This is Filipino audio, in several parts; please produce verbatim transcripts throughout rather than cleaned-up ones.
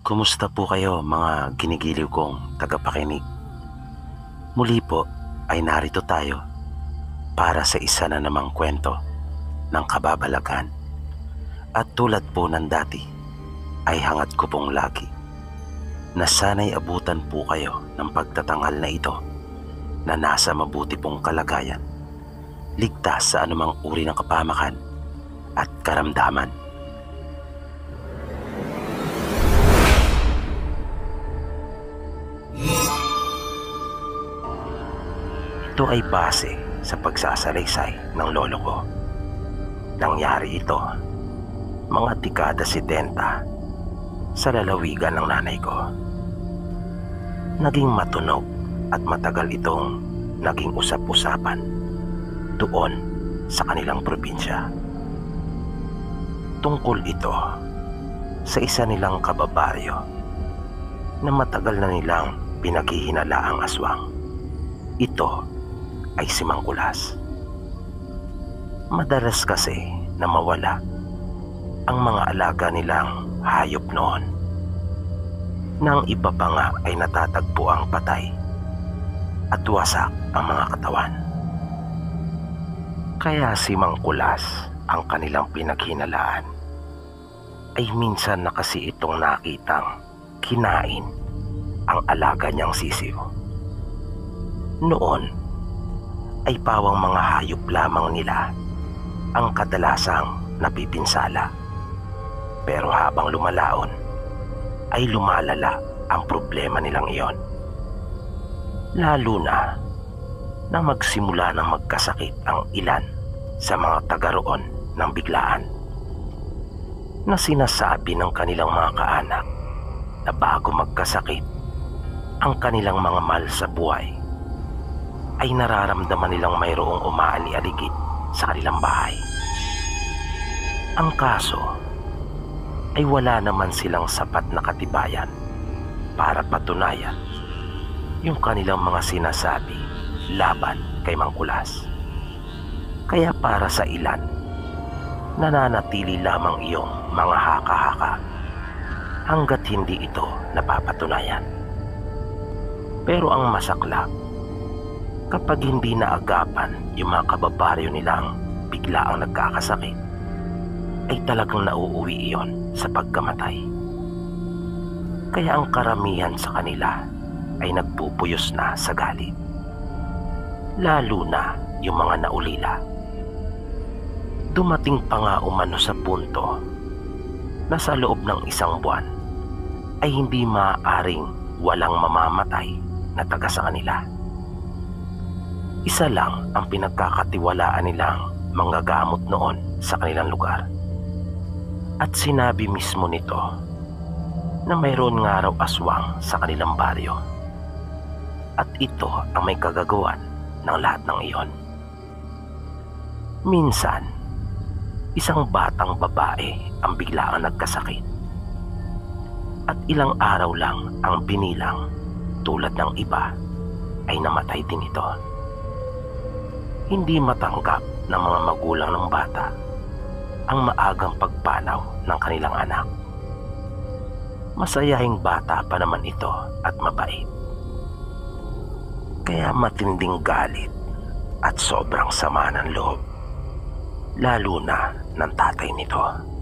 Kumusta po kayo mga ginigiliw kong tagapakinig? Muli po ay narito tayo para sa isa na namang kwento ng kababalagan. At tulad po ng dati ay hangat ko pong lagi na sana'y abutan po kayo ng pagtatanghal na ito na nasa mabuti pong kalagayan, ligtas sa anumang uri ng kapamakan at karamdaman. Ito ay base sa pagsasalaysay ng lolo ko. Nangyari ito mga dekada setenta sa lalawigan ng nanay ko. Naging matunog at matagal itong naging usap-usapan doon sa kanilang probinsya. Tungkol ito sa isa nilang kababaryo na matagal na nilang pinaghihinalaang aswang. Ito ay si Mang Kulas. Madalas kasi na mawala ang mga alaga nilang hayop noon. Nang iba pa nga ay natatagpo ang patay at wasak ang mga katawan. Kaya si Mang Kulas ang kanilang pinaghinalaan ay minsan na kasi itong nakitang kinain ang alaga niyang sisiw. Noon ay pawang mga hayop lamang nila ang kadalasang napipinsala. Pero habang lumalaon ay lumalala ang problema nilang iyon. Lalo na nang magsimula ng magkasakit ang ilan sa mga taga roon ng biglaan, na sinasabi ng kanilang mga kaanak na bago magkasakit ang kanilang mga mahal sa buhay ay nararamdaman nilang mayroong umaali-aligid sa kanilang bahay. Ang kaso ay wala naman silang sapat na katibayan para patunayan yung kanilang mga sinasabi laban kay Mang Kulas. Kaya para sa ilan, nananatili lamang iyong mga haka-haka hanggat hindi ito napapatunayan. Pero ang masaklap, kapag hindi naagapan yung mga kababaryo nilang bigla ang nagkakasakit, ay talagang nauuwi iyon sa pagkamatay. Kaya ang karamihan sa kanila ay nagpupuyos na sa galit. Lalo na yung mga naulila. Dumating pa nga umano sa punto na sa loob ng isang buwan ay hindi maaaring walang mamamatay na taga sa kanila. Isa lang ang pinagkakatiwalaan nilang manggagamot noon sa kanilang lugar. At sinabi mismo nito na mayroon nga raw aswang sa kanilang baryo. At ito ang may kagagawan ng lahat ng iyon. Minsan, isang batang babae ang biglaang nagkasakit. At ilang araw lang ang binilang, tulad ng iba, ay namatay din ito. Hindi matanggap ng mga magulang ng bata ang maagang pagpanaw ng kanilang anak. Masayahing bata pa naman ito at mabait. Kaya matinding galit at sobrang sama ng loob, lalo na ng tatay nito.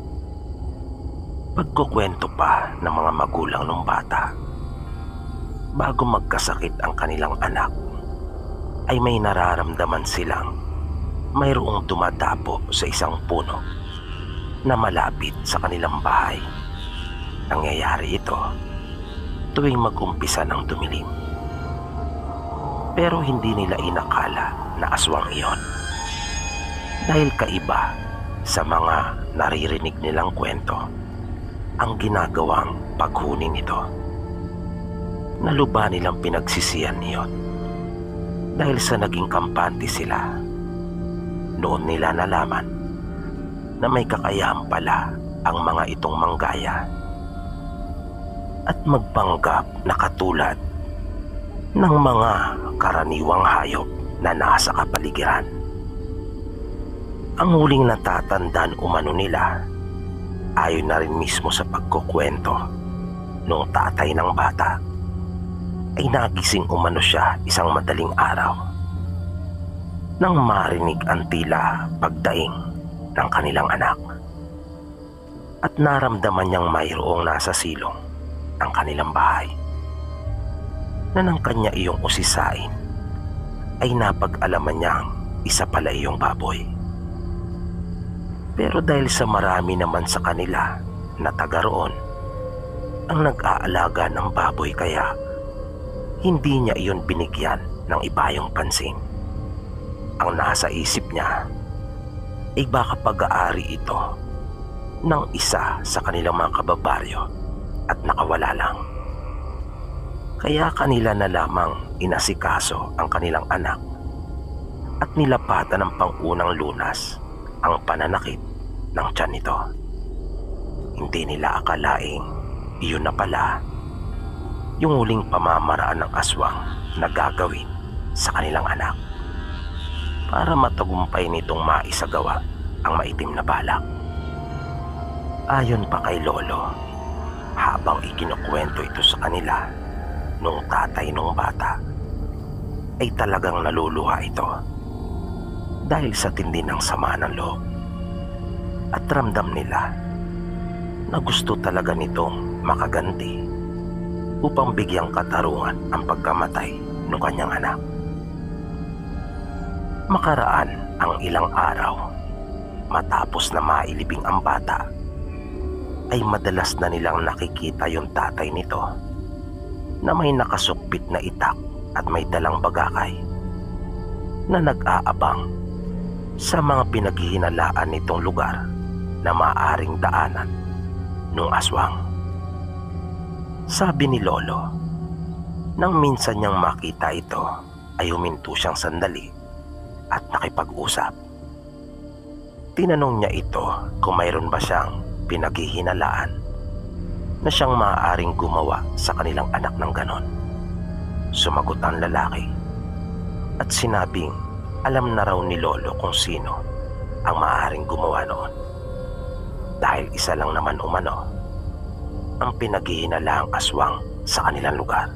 Pagkukwento pa ng mga magulang ng bata, bago magkasakit ang kanilang anak, ay may nararamdaman silang mayroong dumadapo sa isang puno na malapit sa kanilang bahay. Nangyayari ito tuwing mag-umpisa ng dumilim. Pero hindi nila inakala na aswang iyon, dahil kaiba sa mga naririnig nilang kwento ang ginagawang paghuni nito. Naluba nilang pinagsisiyan iyon dahil sa naging kampante sila. Noon nila nalaman na may kakayahan pala ang mga itong manggaya at magpanggap na katulad ng mga karaniwang hayop na nasa kapaligiran. Ang huling natatandaan umano nila, ayon na rin mismo sa pagkukwento, Nung tatay ng bata ay nagising umano siya isang madaling araw nang marinig ang tila pagdaing ng kanilang anak at naramdaman niyang mayroong nasa silong ng kanilang bahay na nang kanya iyong usisain ay napag-alaman niyang isa pala iyong baboy. Pero dahil sa marami naman sa kanila na taga roon ang nag-aalaga ng baboy, kaya hindi niya iyon binigyan ng ibayong pansin. Ang nasa isip niya ay baka pag-aari ito ng isa sa kanilang mga kababaryo at nakawala lang. Kaya kanila na lamang inasikaso ang kanilang anak at nilapatan ng pangunang lunas ang pananakit ng tiyan nito. Hindi nila akalaing iyon na pala yung huling pamamaraan ng aswang na gagawin sa kanilang anak para matagumpay nitong maisagawa ang maitim na balak. Ayon pa kay Lolo, habang ikinukwento ito sa kanila nung tatay nung bata, ay talagang naluluha ito dahil sa tindi ng sama ng loob at ramdam nila na gusto talaga nitong makaganti upang bigyang katarungan ang pagkamatay ng kanyang anak. Makaraan ang ilang araw matapos na mailibing ang bata, ay madalas na nilang nakikita yung tatay nito na may nakasukpit na itak at may dalang bagakay na nag-aabang sa mga pinaghihinalaan nitong lugar na maaaring daanan ng aswang. Sabi ni Lolo, nang minsan niyang makita ito ay huminto siyang sandali at nakipag-usap. Tinanong niya ito kung mayroon ba siyang pinaghihinalaan na siyang maaaring gumawa sa kanilang anak ng ganon. Sumagot ang lalaki at sinabing alam na raw ni Lolo kung sino ang maaaring gumawa noon, dahil isa lang naman umano ang pinaghihinalaang aswang sa kanilang lugar.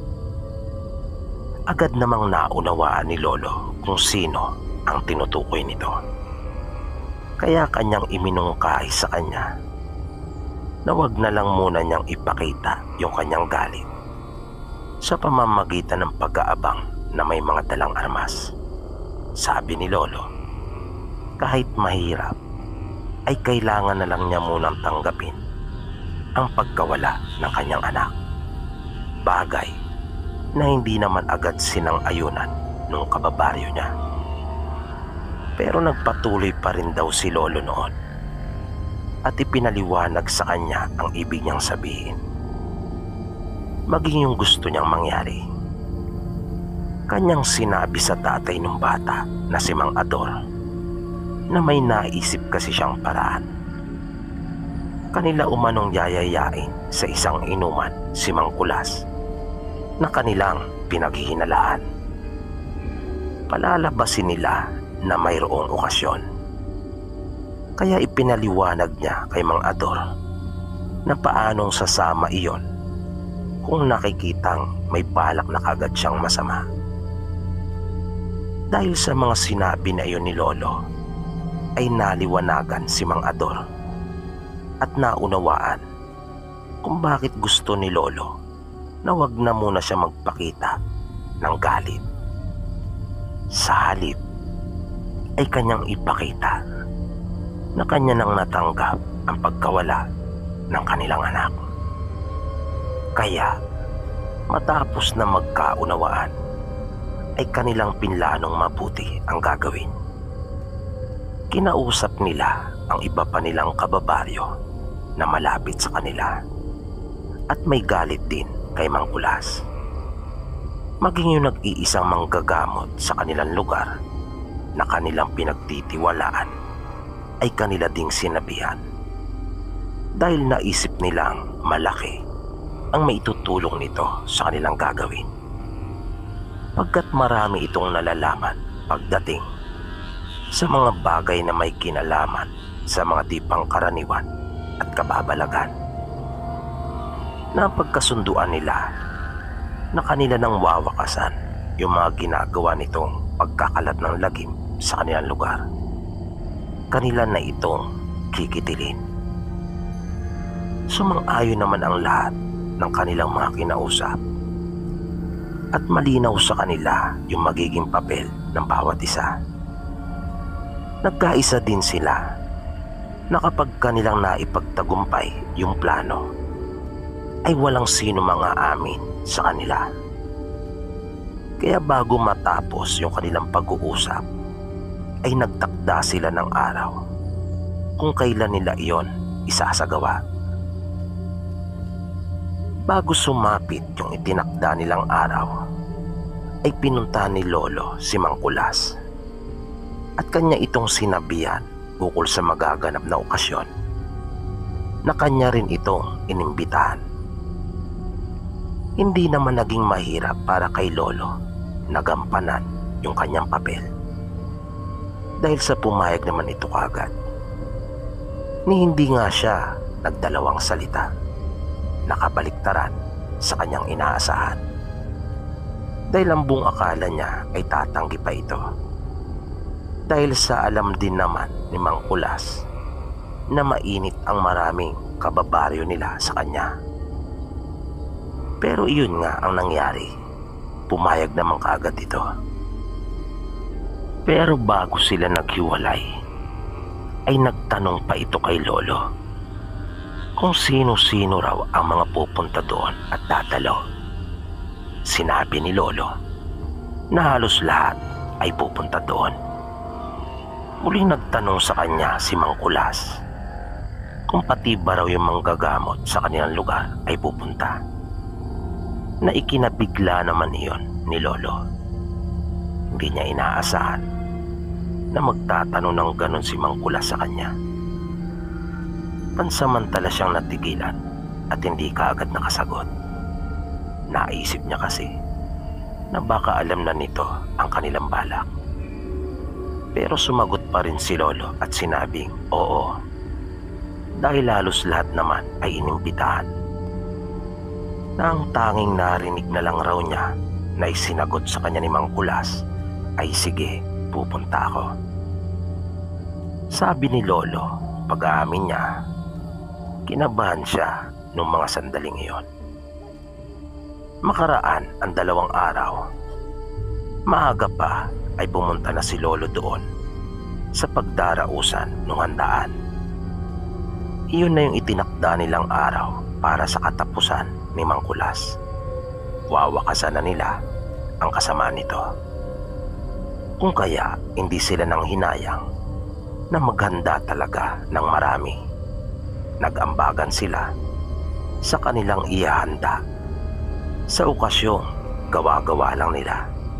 Agad namang naunawaan ni Lolo kung sino ang tinutukoy nito, kaya kanyang iminungkahi sa kanya na wag na lang muna niyang ipakita yung kanyang galit sa pamamagitan ng pag-aabang na may mga dalang armas. Sabi ni Lolo, kahit mahirap ay kailangan na lang niya munang tanggapin ang pagkawala ng kanyang anak, bagay na hindi naman agad sinang-ayunan ng kababaryo niya. Pero nagpatuloy pa rin daw si Lolo noon at ipinaliwanag sa kanya ang ibig niyang sabihin, maging yung gusto niyang mangyari. Kanyang sinabi sa tatay ng bata na si Mang Ador na may naisip kasi siyang paraan. Kanila umanong yayayain sa isang inuman si Mang Kulas na kanilang pinaghihinalaan. Palalabasin nila na mayroong okasyon. Kaya ipinaliwanag niya kay Mang Ador na paanong sasama iyon kung nakikitang may balak na kagad siyang masama. Dahil sa mga sinabi na iyon ni Lolo, ay naliwanagan si Mang Ador at naunawaan kung bakit gusto ni Lolo na wag na muna siya magpakita ng galit. Sa halip ay kanyang ipakita na kanya nang natanggap ang pagkawala ng kanilang anak. Kaya matapos na magkaunawaan ay kanilang pinlanong mabuti ang gagawin. Kinausap nila ang iba pa nilang kababaryo na malapit sa kanila at may galit din kay Mang Kulas. Maging yung nag-iisang manggagamot sa kanilang lugar na kanilang pinagtitiwalaan ay kanila ding sinabihan, dahil naisip nilang malaki ang maitutulong nito sa kanilang gagawin, pagkat marami itong nalalaman pagdating sa mga bagay na may kinalaman sa mga di pangkaraniwan at kababalagan. na pagkasunduan nila na kanila nang wawakasan yung mga ginagawa nitong pagkakalat ng lagim sa kanilang lugar. Kanila na itong kikitilin. Sumang-ayon naman ang lahat ng kanilang mga kinausap at malinaw sa kanila yung magiging papel ng bawat isa. Nagkaisa din sila na kapag kanilang naipagtagumpay yung plano ay walang sino mga amin sa kanila. Kaya bago matapos yung kanilang pag-uusap ay nagtakda sila ng araw kung kailan nila iyon isasagawa. Bago sumapit yung itinakda nilang araw ay pinuntahan ni Lolo si Mang Kulas at kanya itong sinabihan ukol sa magaganap na okasyon na kanya rin itong inimbitahan. Hindi naman naging mahirap para kay Lolo na gampanan yung kanyang papel dahil sa pumayag naman ito kagad. Ni hindi nga siya nagdalawang salita, nakabaliktaran sa kanyang inaasahan dahil ang buong akala niya ay tatanggi pa ito dahil sa alam din naman ni Mang Kulas na mainit ang maraming kababaryo nila sa kanya. Pero iyon nga ang nangyari, pumayag naman kaagad ito. Pero bago sila naghiwalay ay nagtanong pa ito kay Lolo kung sino-sino raw ang mga pupunta doon at dadalo. Sinabi ni Lolo na halos lahat ay pupunta doon. Muling nagtanong sa kanya si Mang Kulas kung pati ba raw yung manggagamot sa kanilang lugar ay pupunta. Na ikinabigla naman iyon ni Lolo. Hindi niya inaasahan na magtatanong ng ganon si Mang Kulas sa kanya. Pansamantala siyang natigilan at hindi kaagad nakasagot. Naisip niya kasi na baka alam na nito ang kanilang balak. Pero sumagot pa rin si Lolo at sinabing oo, dahil halos lahat naman ay inimbitahan. Na ang tanging narinig na lang raw niya na isinagot sa kanya ni Mang Kulas ay sige, pupunta ako. Sabi ni Lolo, pag-aamin niya, kinabahan siya noong mga sandaling iyon. Makaraan ang dalawang araw, maaga pa ay pumunta na si Lolo doon sa pagdarausan ng handaan. Iyon na yung itinakda nilang araw para sa katapusan ni Mang Kulas. Wawakasan na nila ang kasama nito. Kung kaya hindi sila nang hinayang na maghanda talaga ng marami. Nag-ambagan sila sa kanilang ihahanda sa okasyong gawa-gawa lang nila.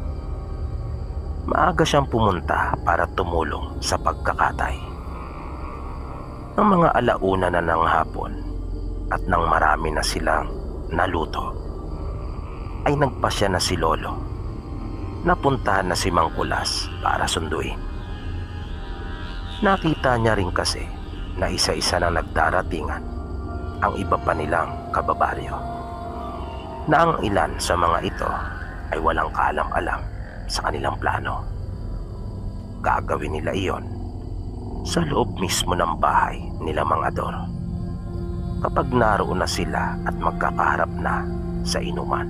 Maaga siyang pumunta para tumulong sa pagkakatay. Ang mga alauna na ng hapon at nang marami na silang naluto ay nagpasya na si Lolo. Napuntahan na si Mang Kulas para sunduin. Nakita niya rin kasi na isa-isa na nagdaratingan ang iba pa nilang kababaryo, na ang ilan sa mga ito ay walang kaalam-alam sa kanilang plano. Gagawin nila iyon sa loob mismo ng bahay nila Mang Ador kapag naroon na sila at magkakaharap na sa inuman.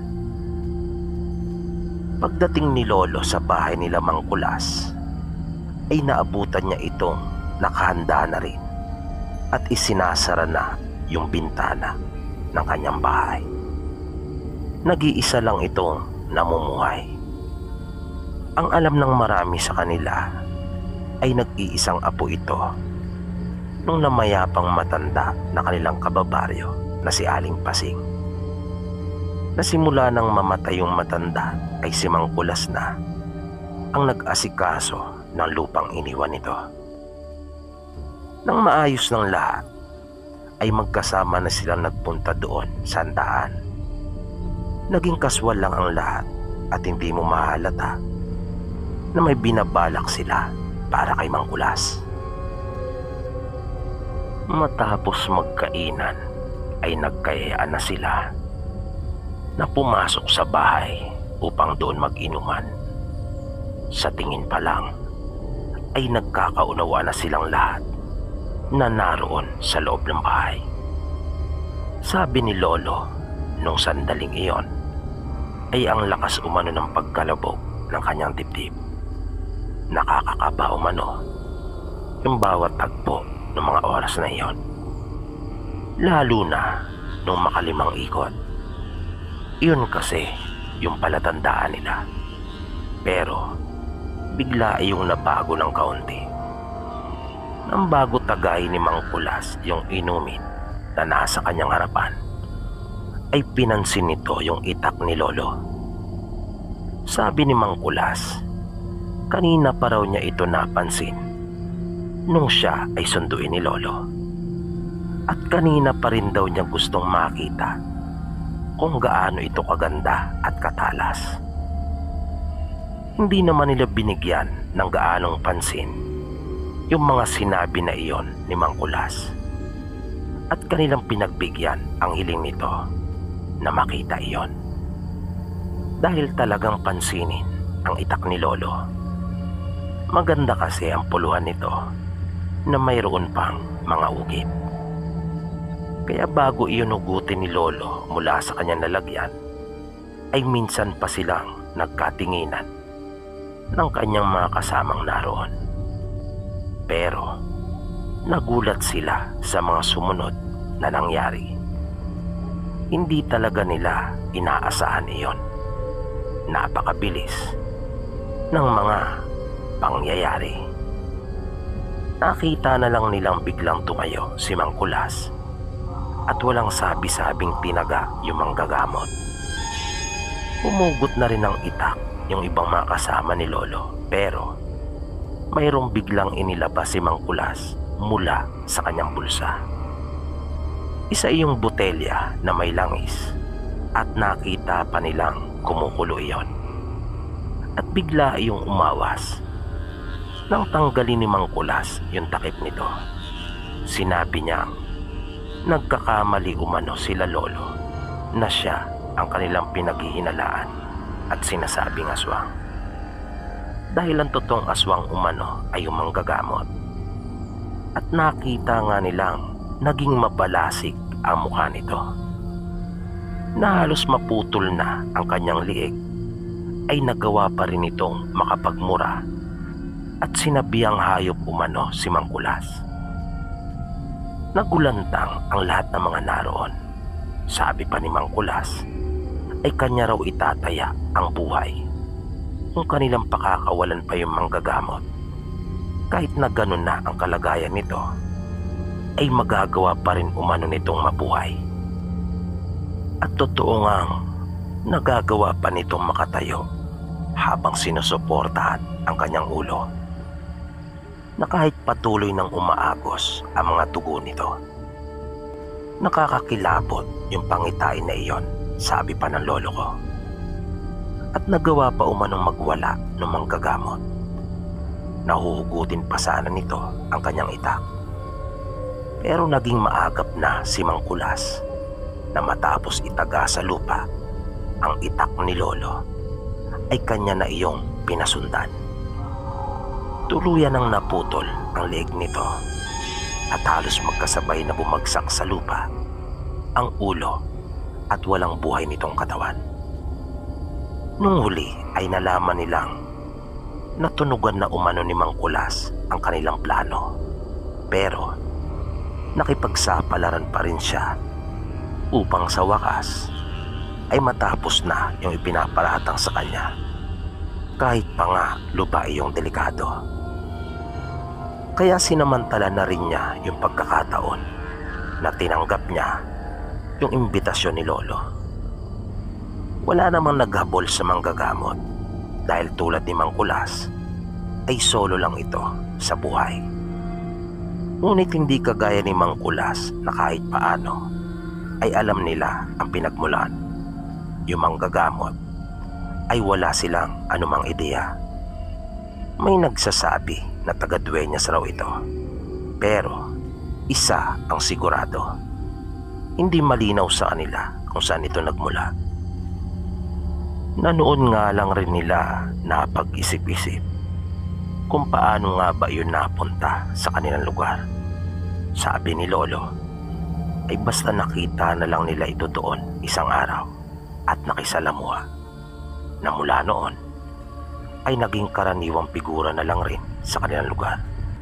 Pagdating ni Lolo sa bahay nila Mang Kulas ay naabutan niya itong nakahanda na rin at isinasara na yung bintana ng kanyang bahay. Nag-iisa lang itong namumuhay. Ang alam ng marami sa kanila ay nag-iisang apo ito nung namayapang matanda na kanilang kababaryo na si Aling Pasing. Nasimula nang mamatay yung matanda ay si Mang Kulas na ang nag-asikaso ng lupang iniwan nito. Nang maayos ng lahat ay magkasama na silang nagpunta doon sa handaan. Naging kaswal lang ang lahat at hindi mo mahalata na may binabalak sila para kay Mang Kulas. Matapos magkainan ay nagkayayaan na sila na pumasok sa bahay upang doon mag-inuman. Sa tingin pa lang ay nagkakaunawa na silang lahat na naroon sa loob ng bahay. Sabi ni Lolo nung sandaling iyon ay ang lakas umano ng pagkalabog ng kanyang dibdib. Nakakakaba umano yung bawat tagpo ng mga oras na iyon, lalo na nung makalimang ikot. Iyon kasi yung palatandaan nila. Pero bigla ay yung nabago ng kaunti. Nang bago tagay ni Mang Kulas yung inumin na nasa kanyang harapan, ay pinansin nito yung itak ni Lolo. Sabi ni Mang Kulas, kanina pa raw niya ito napansin nung siya ay sunduin ni Lolo. At kanina pa rin daw niya gustong makita kung gaano ito kaganda at katalas. Hindi naman nila binigyan ng gaanong pansin yung mga sinabi na iyon ni Mang Kulas, at kanilang pinagbigyan ang hiling nito na makita iyon. Dahil talagang pansinin ang itak ni Lolo. Maganda kasi ang puluhan nito na mayroon pang mga ugip. Kaya bago iyon hugutin ni Lolo mula sa kanyang lalagyan, ay minsan pa silang nagkatinginan ng kanyang mga kasamang naroon. Pero nagulat sila sa mga sumunod na nangyari. Hindi talaga nila inaasahan iyon. Napakabilis ng mga pangyayari. Nakita na lang nilang biglang tumayo si Mang Kulas at walang sabi-sabing tinaga yung manggagamot. Pumugot na rin ng itak yung ibang mga kasama ni Lolo, pero mayroong biglang inilabas si Mang Kulas mula sa kanyang bulsa. Isa iyong botelya na may langis, at nakita pa nilang kumukulo iyon. At bigla iyong umawas. Nang tanggalin ni Mang Kulas yung takip nito, sinabi niyang nagkakamali umano sila Lolo na siya ang kanilang pinaghihinalaan at sinasabing aswang. Dahil ang totoong aswang umano ay yung manggagamot. At nakita nga nilang naging mabalasik ang mukha nito, na halos maputol na ang kanyang liig, ay nagawa pa rin itong makapagmura at sinabihang hayop umano si Mang Kulas. Nagulantang ang lahat ng mga naroon. Sabi pa ni Mang Kulas ay kanya raw itataya ang buhay kung kanilang pakakawalan pa yung manggagamot. Kahit na ganun na ang kalagayan nito, ay magagawa pa rin umano nitong mabuhay. At totoo ngang nagagawa pa nitong makatayo habang sinusuportahan ang kanyang ulo, na kahit patuloy nang umaagos ang mga dugo nito. Nakakakilabot yung pangitain na iyon, sabi pa ng lolo ko. At nagawa pa umanong magwala ng manggagamot. Nahuhugutin pa sana nito ang kanyang itak. Pero naging maagap na si Mang Kulas na matapos itaga sa lupa ang itak ni Lolo, ay kanya na iyong pinasundan. Tuluyan ang naputol ang leeg nito at halos magkasabay na bumagsak sa lupa ang ulo at walang buhay nitong katawan. Nung huli ay nalaman nilang natunugan na umano ni Mang Kulas ang kanilang plano, pero nakipagsapalaran pa rin siya upang sa wakas ay matapos na yung ipinaparatang sa kanya, kahit pa nga lupa iyong delikado. Kaya sinamantala na rin niya yung pagkakataon na tinanggap niya yung imbitasyon ni Lolo. Wala namang naghabol sa manggagamot dahil tulad ni Mang Kulas ay solo lang ito sa buhay. Ngunit hindi kagaya ni Mang Kulas na kahit paano ay alam nila ang pinagmulan. Yung manggagamot ay wala silang anumang ideya. May nagsasabi na taga-Dueñas raw ito, pero isa ang sigurado. hindi malinaw sa kanila kung saan ito nagmula. Na noon nga lang rin nila napag-isip-isip kung paano nga ba yun napunta sa kanilang lugar. Sabi ni Lolo ay basta nakita na lang nila ito doon isang araw at nakisalamuha, na mula noon ay naging karaniwang figura na lang rin sa kanilang lugar.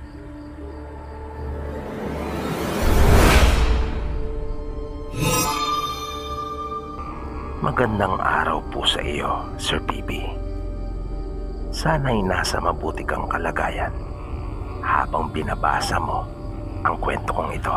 Magandang araw po sa iyo, Sir P B. Sana'y nasa mabuti kang kalagayan habang binabasa mo ang kwento kong ito.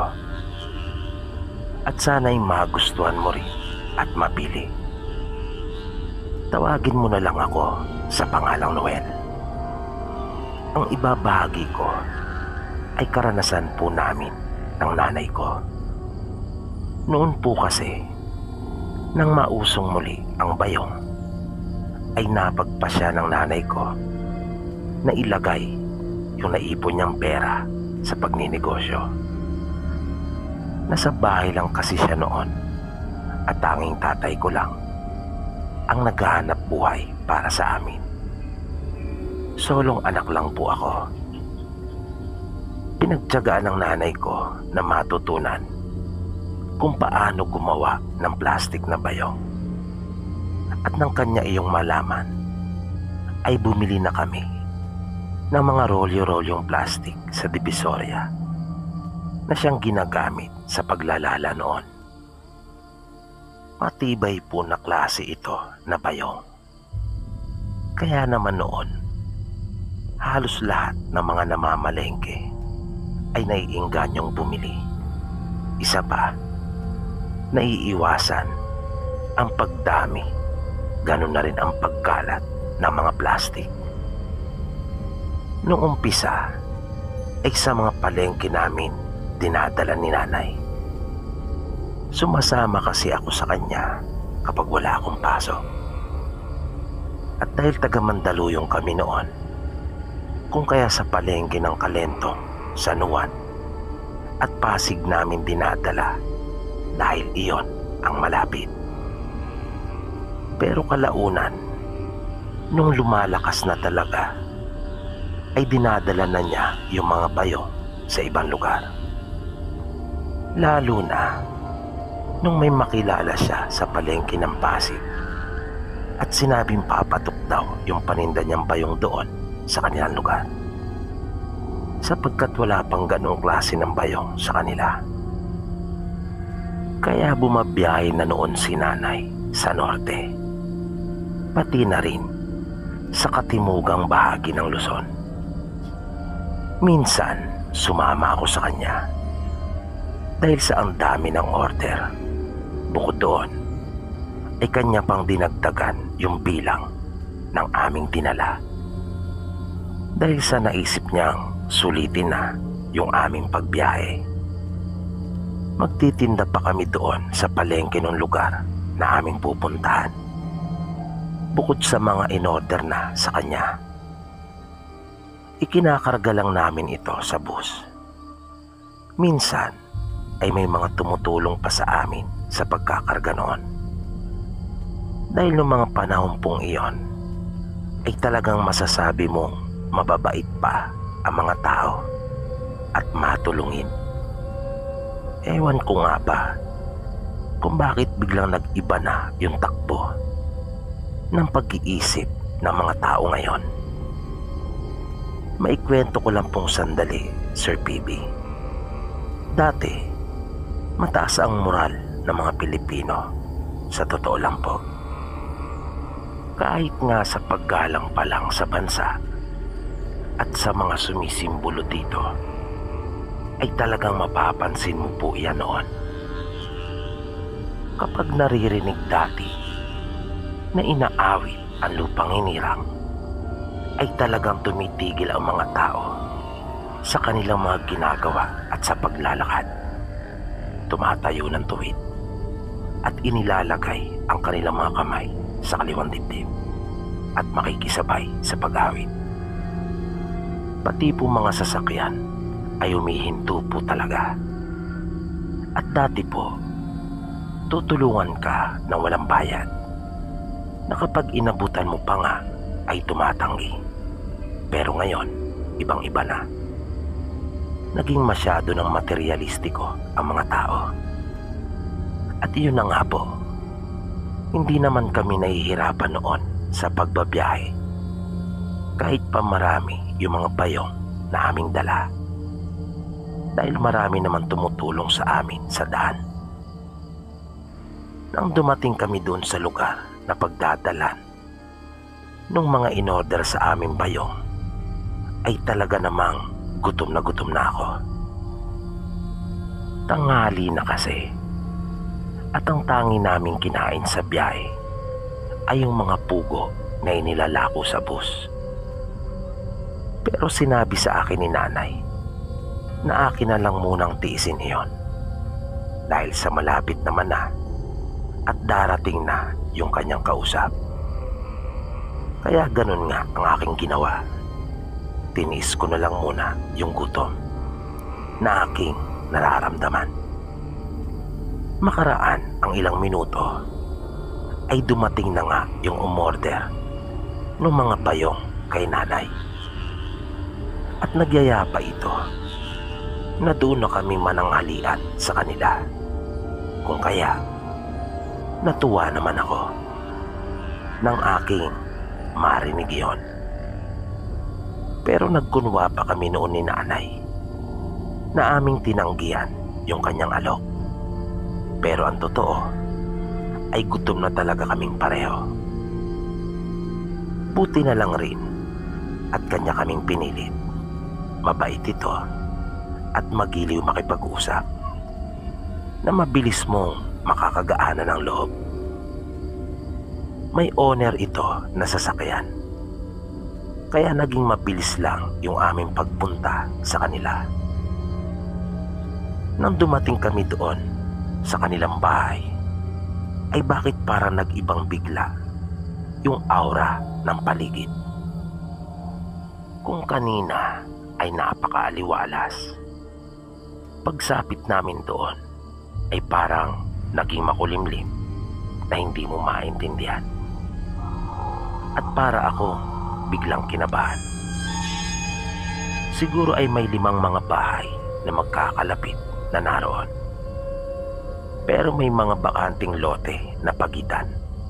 At sana'y magustuhan mo rin at mapili. Tawagin mo na lang ako sa pangalang Noel. Ang ibabahagi ko ay karanasan po namin ng nanay ko. Noon po kasi, nang mausong muli ang bayong, ay napagpasya ng nanay ko na ilagay yung naipon niyang pera sa pagninegosyo. Nasa bahay lang kasi siya noon at tanging tatay ko lang ang naghahanap buhay para sa amin. Solong anak lang po ako. Pinagtiyagaan ng nanay ko na matutunan kung paano gumawa ng plastic na bayong. At nang kanya iyong malaman, ay bumili na kami ng mga rolyo-rolyong plastic sa Divisoria na siyang ginagamit sa paglalala noon. Matibay po na klase ito na bayong. Kaya naman noon, halos lahat ng mga namamalengke ay naiingganyong bumili. Isa pa, naiiwasan ang pagdami, ganun na rin ang pagkalat ng mga plastic. Noong umpisa ay sa mga palengke namin dinadala ni nanay. Sumasama kasi ako sa kanya kapag wala akong pasok. At dahil taga Mandaluyong kami noon, kung kaya sa palengke ng Kalentong, San Juan at Pasig namin dinadala dahil iyon ang malapit. Pero kalaunan, nung lumalakas na talaga, ay dinadala na niya yung mga bayo sa ibang lugar. Lalo na nung may makilala siya sa palengke ng Pasig at sinabing papatok daw yung paninda niyang bayong doon sa kanilang lugar, sapagkat wala pang ganoong klase ng bayong sa kanila. Kaya bumabiyahe na noon si nanay sa norte, pati na rin sa katimugang bahagi ng Luzon. Minsan sumama ako sa kanya dahil sa ang dami ng order. Bukod doon ay kanya pang dinagdagan yung bilang ng aming dinala dahil sa naisip niyang sulitin na yung aming pagbiyahe. Magtitinda pa kami doon sa palengke ng lugar na aming pupuntahan, bukod sa mga in-order na sa kanya. Ikinakarga lang namin ito sa bus. Minsan ay may mga tumutulong pa sa amin sa pagkakarga noon. Dahil noong mga panahon pong iyon ay talagang masasabi mong mababait pa ang mga tao at matulungin. Ewan ko nga ba kung bakit biglang nag-iba na yung takbo ng pag-iisip ng mga tao ngayon. Maikwento ko lang pong sandali, Sir P B. Dati, mataas ang moral ng mga Pilipino, sa totoo lang po. Kahit nga sa paggalang pa lang sa bansa at sa mga sumisimbolo dito, ay talagang mapapansin mo po yan noon. Kapag naririnig dati na inaawit ang lupang hinirang, ay talagang tumitigil ang mga tao sa kanilang mga ginagawa at sa paglalakad. Tumatayo ng tuwid at inilalagay ang kanilang mga kamay sa kaliwang dibdib at makikisabay sa pag-awit. Pati po mga sasakyan ay humihinto po talaga. At dati po tutulungan ka ng walang bayad, na kapag inabutan mo pa nga ay tumatanggi. Pero ngayon, ibang-iba na. Naging masyado ng materialistiko ang mga tao. At iyon na nga po, hindi naman kami nahihirapan noon sa pagbabiyahe. Kahit pa marami yung mga bayong na aming dala. Dahil marami naman tumutulong sa amin sa daan. Nang dumating kami doon sa lugar na pagdadalan, nung mga in-order sa aming bayong, ay talaga namang gutom na gutom na ako. Tanghali na kasi, at ang tangi naming kinain sa biyahe ay yung mga pugo na inilalako sa bus. Pero sinabi sa akin ni nanay na akin na lang munang tiisin iyon dahil sa malapit naman na at darating na yung kanyang kausap. Kaya ganun nga ang aking ginawa. Tinis ko na lang muna yung gutom na aking nararamdaman. Makaraan ang ilang minuto ay dumating na nga yung umorder ng mga bayong kay nanay. At nagyaya pa ito na doon na kami mananghalian sa kanila. Kung kaya, natuwa naman ako nang aking marinig yun. Pero nagkunwa pa kami noon ni nanay na aming tinanggihan yung kanyang alok. Pero ang totoo ay gutom na talaga kaming pareho. Buti na lang rin at kanya kaming pinilit. Mabait ito at magiliw makipag-usap na mabilis mong makakagaanan ng loob. May owner ito na sasakyan, kaya naging mabilis lang yung aming pagpunta sa kanila. Nang dumating kami doon sa kanilang bahay, ay bakit para nag-ibang bigla yung aura ng paligid. Kung kanina ay napakaaliwalas, pagsapit namin doon ay parang naging makulimlim na hindi mo maintindihan. At para ako biglang kinabahan. Siguro ay may limang mga bahay na magkakalapit na naroon. Pero may mga bakanting lote na pagitan.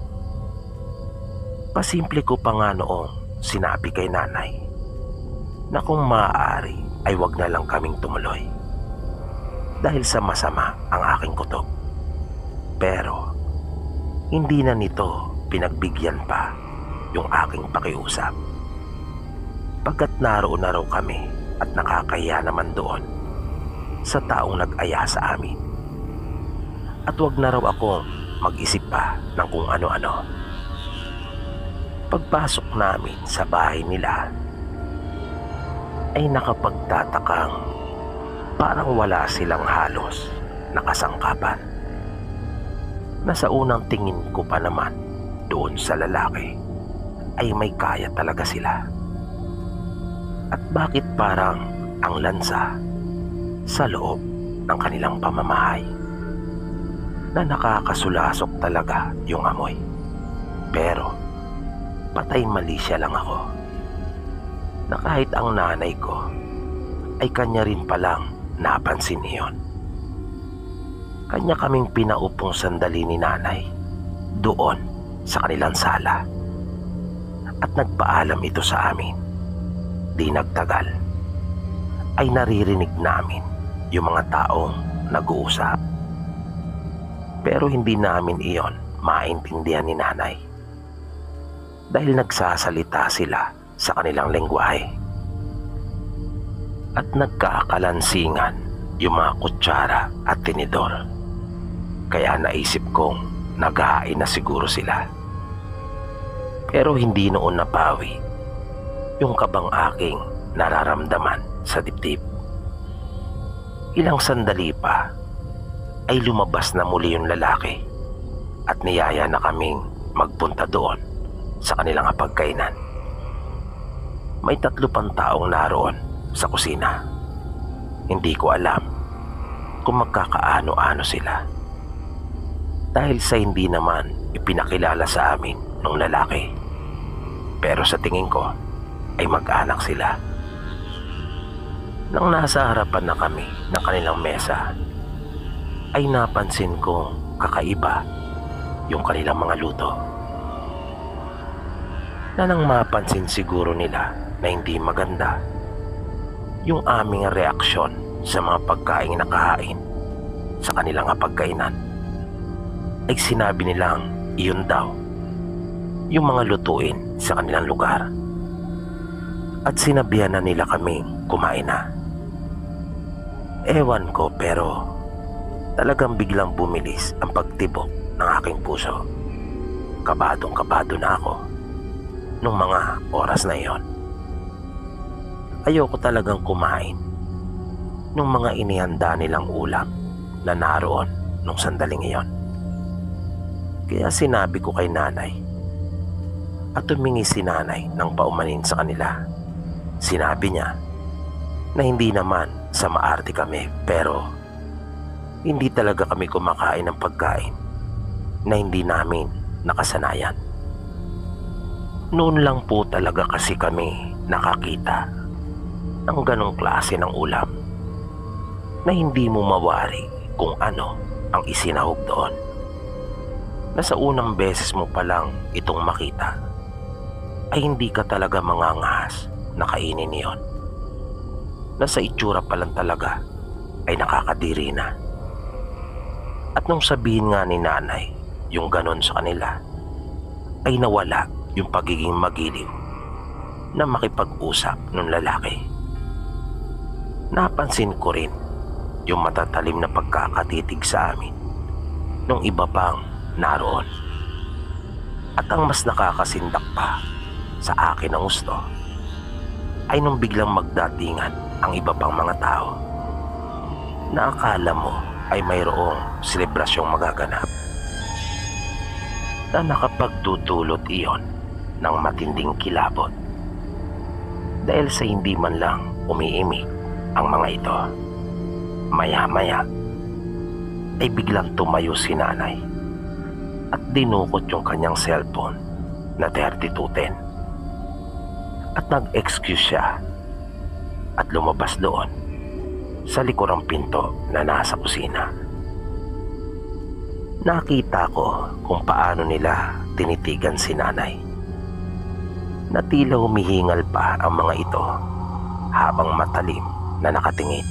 Pasimple ko pa nga noong sinabi kay nanay na kung maaari ay wag na lang kaming tumuloy dahil sa masama ang aking kutob. Pero hindi na nito pinagbigyan pa yung aking pakiusap, pagkat naroon na raw kami at nakakahiya naman doon sa taong nag-aya sa amin. At wag na raw akong mag-isip pa ng kung ano-ano. Pagpasok namin sa bahay nila ay nakapagtatakang parang wala silang halos nakasangkapan. Na sa unang tingin ko pa naman doon sa lalaki ay may kaya talaga sila. At bakit parang ang lansa sa loob ng kanilang pamamahay na nakakasulasok talaga yung amoy. Pero patay mali siya lang ako na kahit ang nanay ko ay kanya rin palang napansin iyon. Kanya kaming pinaupong sandali ni nanay doon sa kanilang sala at nagpaalam ito sa amin. Di nagtagal ay naririnig namin yung mga taong nag-uusap. Pero hindi namin iyon maintindihan ni nanay dahil nagsasalita sila sa kanilang lengguwahe. At nagkakalansingan yung mga kutsara at tinidor. Kaya naisip kong naghahain na siguro sila. Pero hindi noon napawi yung kabang aking nararamdaman sa dibdib. Ilang sandali pa ay lumabas na muli yung lalaki at niyaya na kaming magpunta doon sa kanilang hapagkainan. May tatlo pang taong naroon sa kusina. Hindi ko alam kung magkakaano-ano sila dahil sa hindi naman ipinakilala sa amin ng lalaki. Pero sa tingin ko ay mag-anak sila. Nang nasa harapan na kami ng kanilang mesa, ay napansin kong kakaiba yung kanilang mga luto. Na nang mapansin siguro nila na hindi maganda yung aming reaksyon sa mga pagkain na kahain sa kanilang pagkainan, ay sinabi nilang iyon daw yung mga lutuin sa kanilang lugar, at sinabihan na nila kaming kumain na. Ewan ko, pero talagang biglang bumilis ang pagtibok ng aking puso. Kabadong kabado na ako nung mga oras na iyon. Ayoko talagang kumain nung mga inihanda nilang ulam na naroon nung sandaling iyon. Kaya sinabi ko kay nanay, at tumingi si nanay ng paumanin sa kanila. Sinabi niya na hindi naman sa maarte kami, pero hindi talaga kami kumakain ng pagkain na hindi namin nakasanayan. Noon lang po talaga kasi kami nakakita ng ganong klase ng ulam na hindi mo mawari kung ano ang isinahog doon. Na sa unang beses mo pa lang itong makita, ay hindi ka talaga mangangahas na kainin niyon. Na sa itsura pa lang talaga ay nakakadiri na. At nung sabihin nga ni nanay yung ganon sa kanila, ay nawala yung pagiging magiliw na makipag-usap ng lalaki. Napansin ko rin yung matatalim na pagkakatitig sa amin nung iba pang naroon. At ang mas nakakasindak pa sa akin ng gusto ay nung biglang magdatingan ang iba pang mga tao na akala mo ay mayroong selebrasyong magaganap, na nakapagdudulot iyon ng matinding kilabot dahil sa hindi man lang umiimik ang mga ito. Maya-maya ay biglang tumayo si nanay at dinukot yung kanyang cellphone na thirty-two ten at nag-excuse siya at lumabas doon sa likurang pinto na nasa kusina. Nakita ko kung paano nila tinitigan si nanay, na tila humihingal pa ang mga ito habang matalim na nakatingin.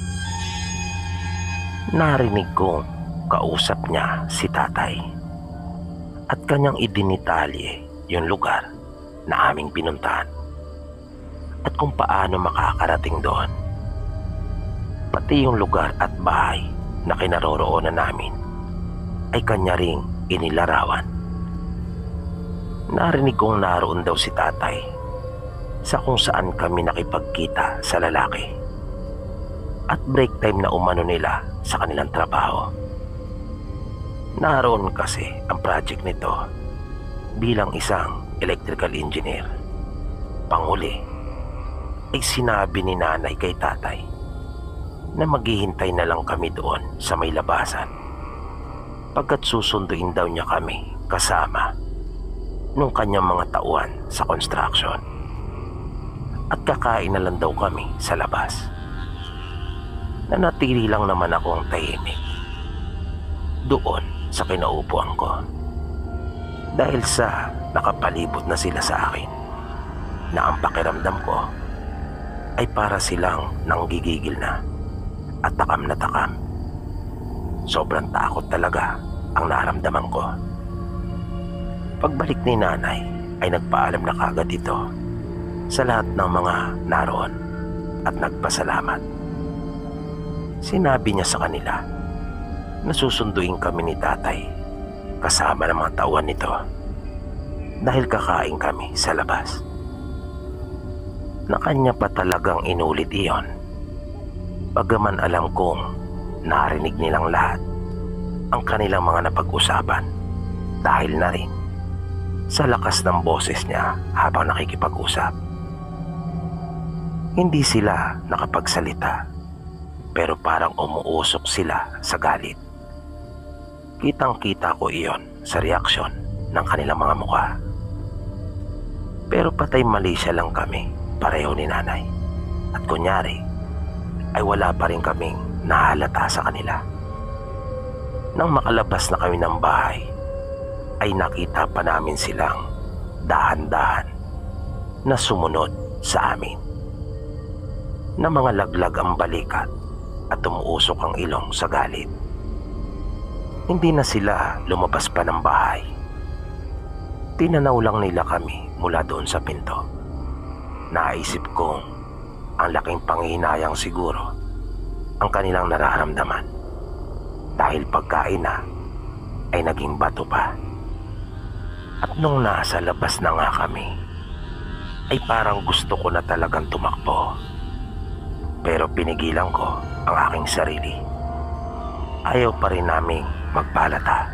Narinig kong kausap niya si tatay at kanyang idinitalye yung lugar na aming pinuntahan at kung paano makakarating doon. Pati yung lugar at bahay na kinaroroonan namin ay kanya ring inilarawan. Narinig kong naroon daw si tatay sa kung saan kami nakipagkita sa lalaki at break time na umano nila sa kanilang trabaho. Naroon kasi ang project nito bilang isang electrical engineer. Panghuli ay sinabi ni nanay kay tatay na maghihintay na lang kami doon sa may labasan pagkat susunduin daw niya kami kasama nung kanyang mga tauhan sa construction at kakain na lang daw kami sa labas. Nanatili lang naman akong tahimik doon sa kinaupuan ko dahil sa nakapalibot na sila sa akin, na ang pakiramdam ko ay para silang nanggigigil na at takam na takam. Sobrang takot talaga ang naramdaman ko. Pagbalik ni nanay ay nagpaalam na kagad ito sa lahat ng mga naroon at nagpasalamat. Sinabi niya sa kanila na susunduin kami ni tatay kasama ng mga tauhan nito dahil kakain kami sa labas. Na kanya pa talagang inulit iyon, bagaman alam kong narinig nilang lahat ang kanilang mga napag-usapan dahil na rin sa lakas ng boses niya habang nakikipag-usap. Hindi sila nakapagsalita pero parang umuusok sila sa galit. Kitang-kita ko iyon sa reaksyon ng kanilang mga mukha. Pero patay mali siya lang kami, pareho ni nanay. At kunyari, ay wala pa rin kaming nahalata sa kanila. Nang makalabas na kami ng bahay, ay nakita pa namin silang dahan-dahan na sumunod sa amin. Na mga laglag ang balikat at umuusok ang ilong sa galit. Hindi na sila lumabas pa ng bahay. Tinanaw lang nila kami mula doon sa pinto. Naisip kong ang laking panghihinayang siguro ang kanilang nararamdaman dahil pagkain na ay naging bato pa. At nung nasa labas na nga kami, ay parang gusto ko na talagang tumakbo. Pero pinigilan ko ang aking sarili. Ayaw pa rin naming magbalata.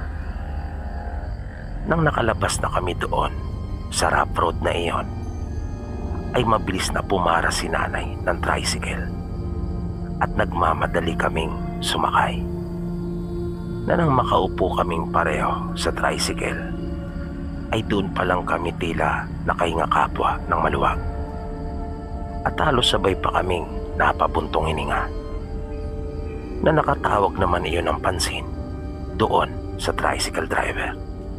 Nang nakalabas na kami doon sa rough road na iyon, ay mabilis na pumara si nanay ng tricycle at nagmamadali kaming sumakay. Na nang makaupo kaming pareho sa tricycle, ay doon pa lang kami tila nakahinga kapwa ng maluwag. At halos sabay pa kaming napabuntong hininga. Na nakatawag naman iyon ng pansin doon sa tricycle driver.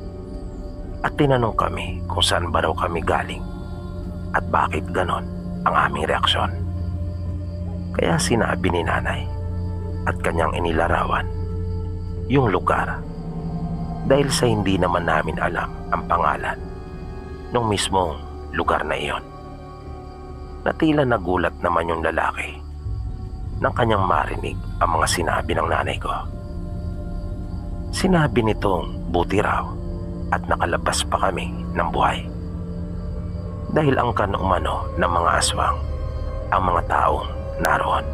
At tinanong kami kung saan ba raw kami galing at bakit ganon ang aming reaksyon. Kaya sinabi ni nanay at kanyang inilarawan yung lugar dahil sa hindi naman namin alam ang pangalan ng mismong lugar na iyon. Na tila nagulat naman yung lalaki nang kanyang marinig ang mga sinabi ng nanay ko. Sinabi nitong buti raw at nakalabas pa kami ng buhay. Dahil ang kanumano ng mga aswang ang mga taong naroon.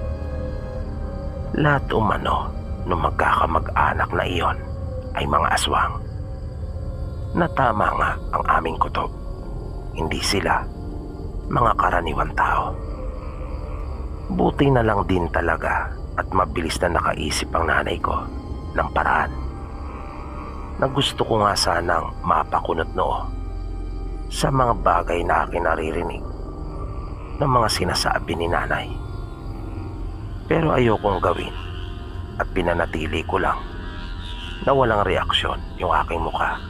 Lahat umano ng magkakamag-anak na iyon ay mga aswang. Na tama nga ang aming kutob. Hindi sila mga karaniwang tao. Buti na lang din talaga at mabilis na nakaisip ang nanay ko ng paraan na gusto ko nga sanang mapakunot noo sa mga bagay na aking naririnig ng mga sinasabi ni nanay. Pero ayokong gawin at pinanatili ko lang na walang reaksyon yung aking mukha.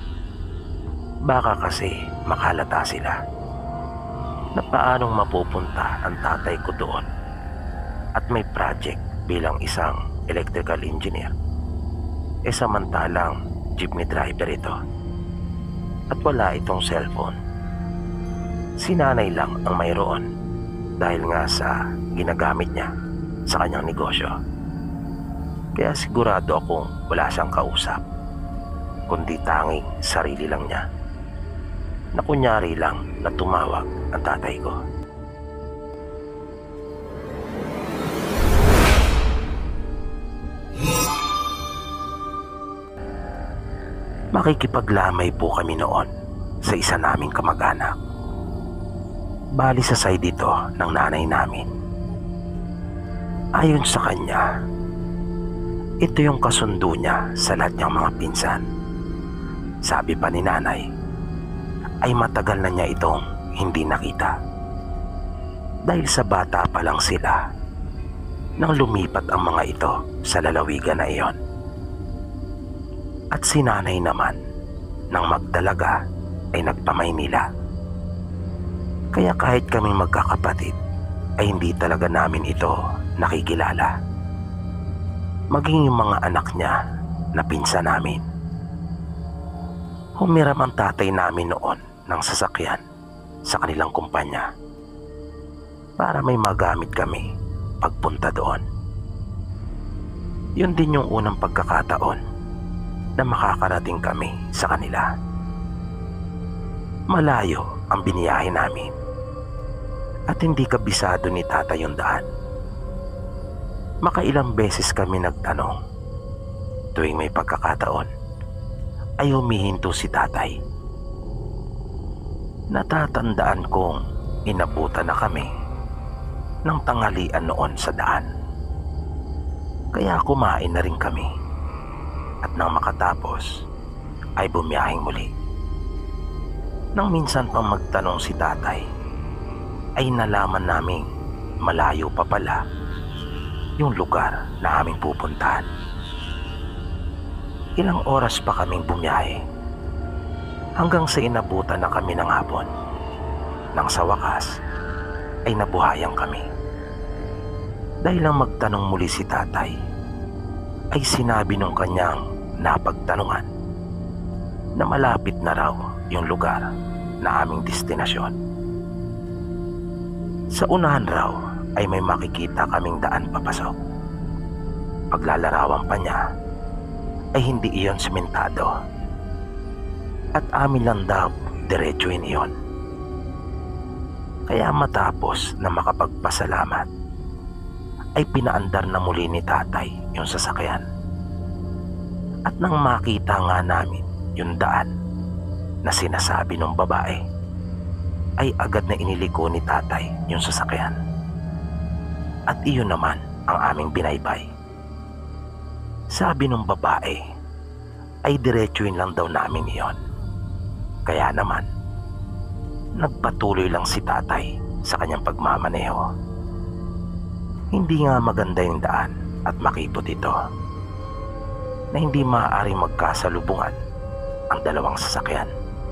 Baka kasi makalata sila na paanong mapupunta ang tatay ko doon at may project bilang isang electrical engineer. E samantalang jeepney driver ito at wala itong cellphone. Si nanay lang ang mayroon dahil nga sa ginagamit niya sa kanyang negosyo. Kaya sigurado akong wala siyang kausap kundi tanging sarili lang niya na kunyari lang na tumawag ang tatay ko. Makikipaglamay po kami noon sa isa naming kamag-anak. Bali sa side ito ng nanay namin. Ayon sa kanya, ito yung kasundo niya sa lahat niyang mga pinsan. Sabi pa ni nanay, ay matagal na niya itong hindi nakita. Dahil sa bata pa lang sila nang lumipat ang mga ito sa lalawigan na iyon. At si nanay naman nang magdalaga ay nagpamaynila. Kaya kahit kaming magkakapatid ay hindi talaga namin ito nakikilala. Maging yung mga anak niya na pinsan namin. Humiram ang tatay namin noon ng sasakyan sa kanilang kumpanya para may magamit kami pagpunta doon. Yun din yung unang pagkakataon na makakarating kami sa kanila. Malayo ang biniyahe namin at hindi kabisado ni tatay yung daan. Makailang beses kami nagtanong. Tuwing may pagkakataon ay humihinto si tatay. Natatandaan kong inabutan na kami ng tanghalian noon sa daan. Kaya kumain na rin kami at nang makatapos ay bumiyahing muli. Nang minsan pang magtanong si tatay, ay nalaman naming malayo pa pala yung lugar na aming pupuntahan. Ilang oras pa kaming bumiyahe hanggang sa inabutan na kami ng hapon. Nang sa wakas ay nabuhayan kami. Dahil lang magtanong muli si tatay, ay sinabi nung kanyang napagtanungan na malapit na raw yung lugar na aming destinasyon. Sa unahan raw ay may makikita kaming daan papasok. Paglalarawan pa niya ay hindi iyon sementado at amin lang daw diretsuhin iyon. Kaya matapos na makapagpasalamat ay pinaandar na muli ni tatay yung sasakyan. At nang makita nga namin yung daan na sinasabi ng babae, ay agad na iniliko ni tatay yung sasakyan. At iyon naman ang aming binaybay. Sabi ng babae ay diretsuhin lang daw namin iyon. Kaya naman nagpatuloy lang si tatay sa kanyang pagmamaneho. Hindi nga maganda yung daan at makipot ito na hindi maaaring magkasalubungan ang dalawang sasakyan.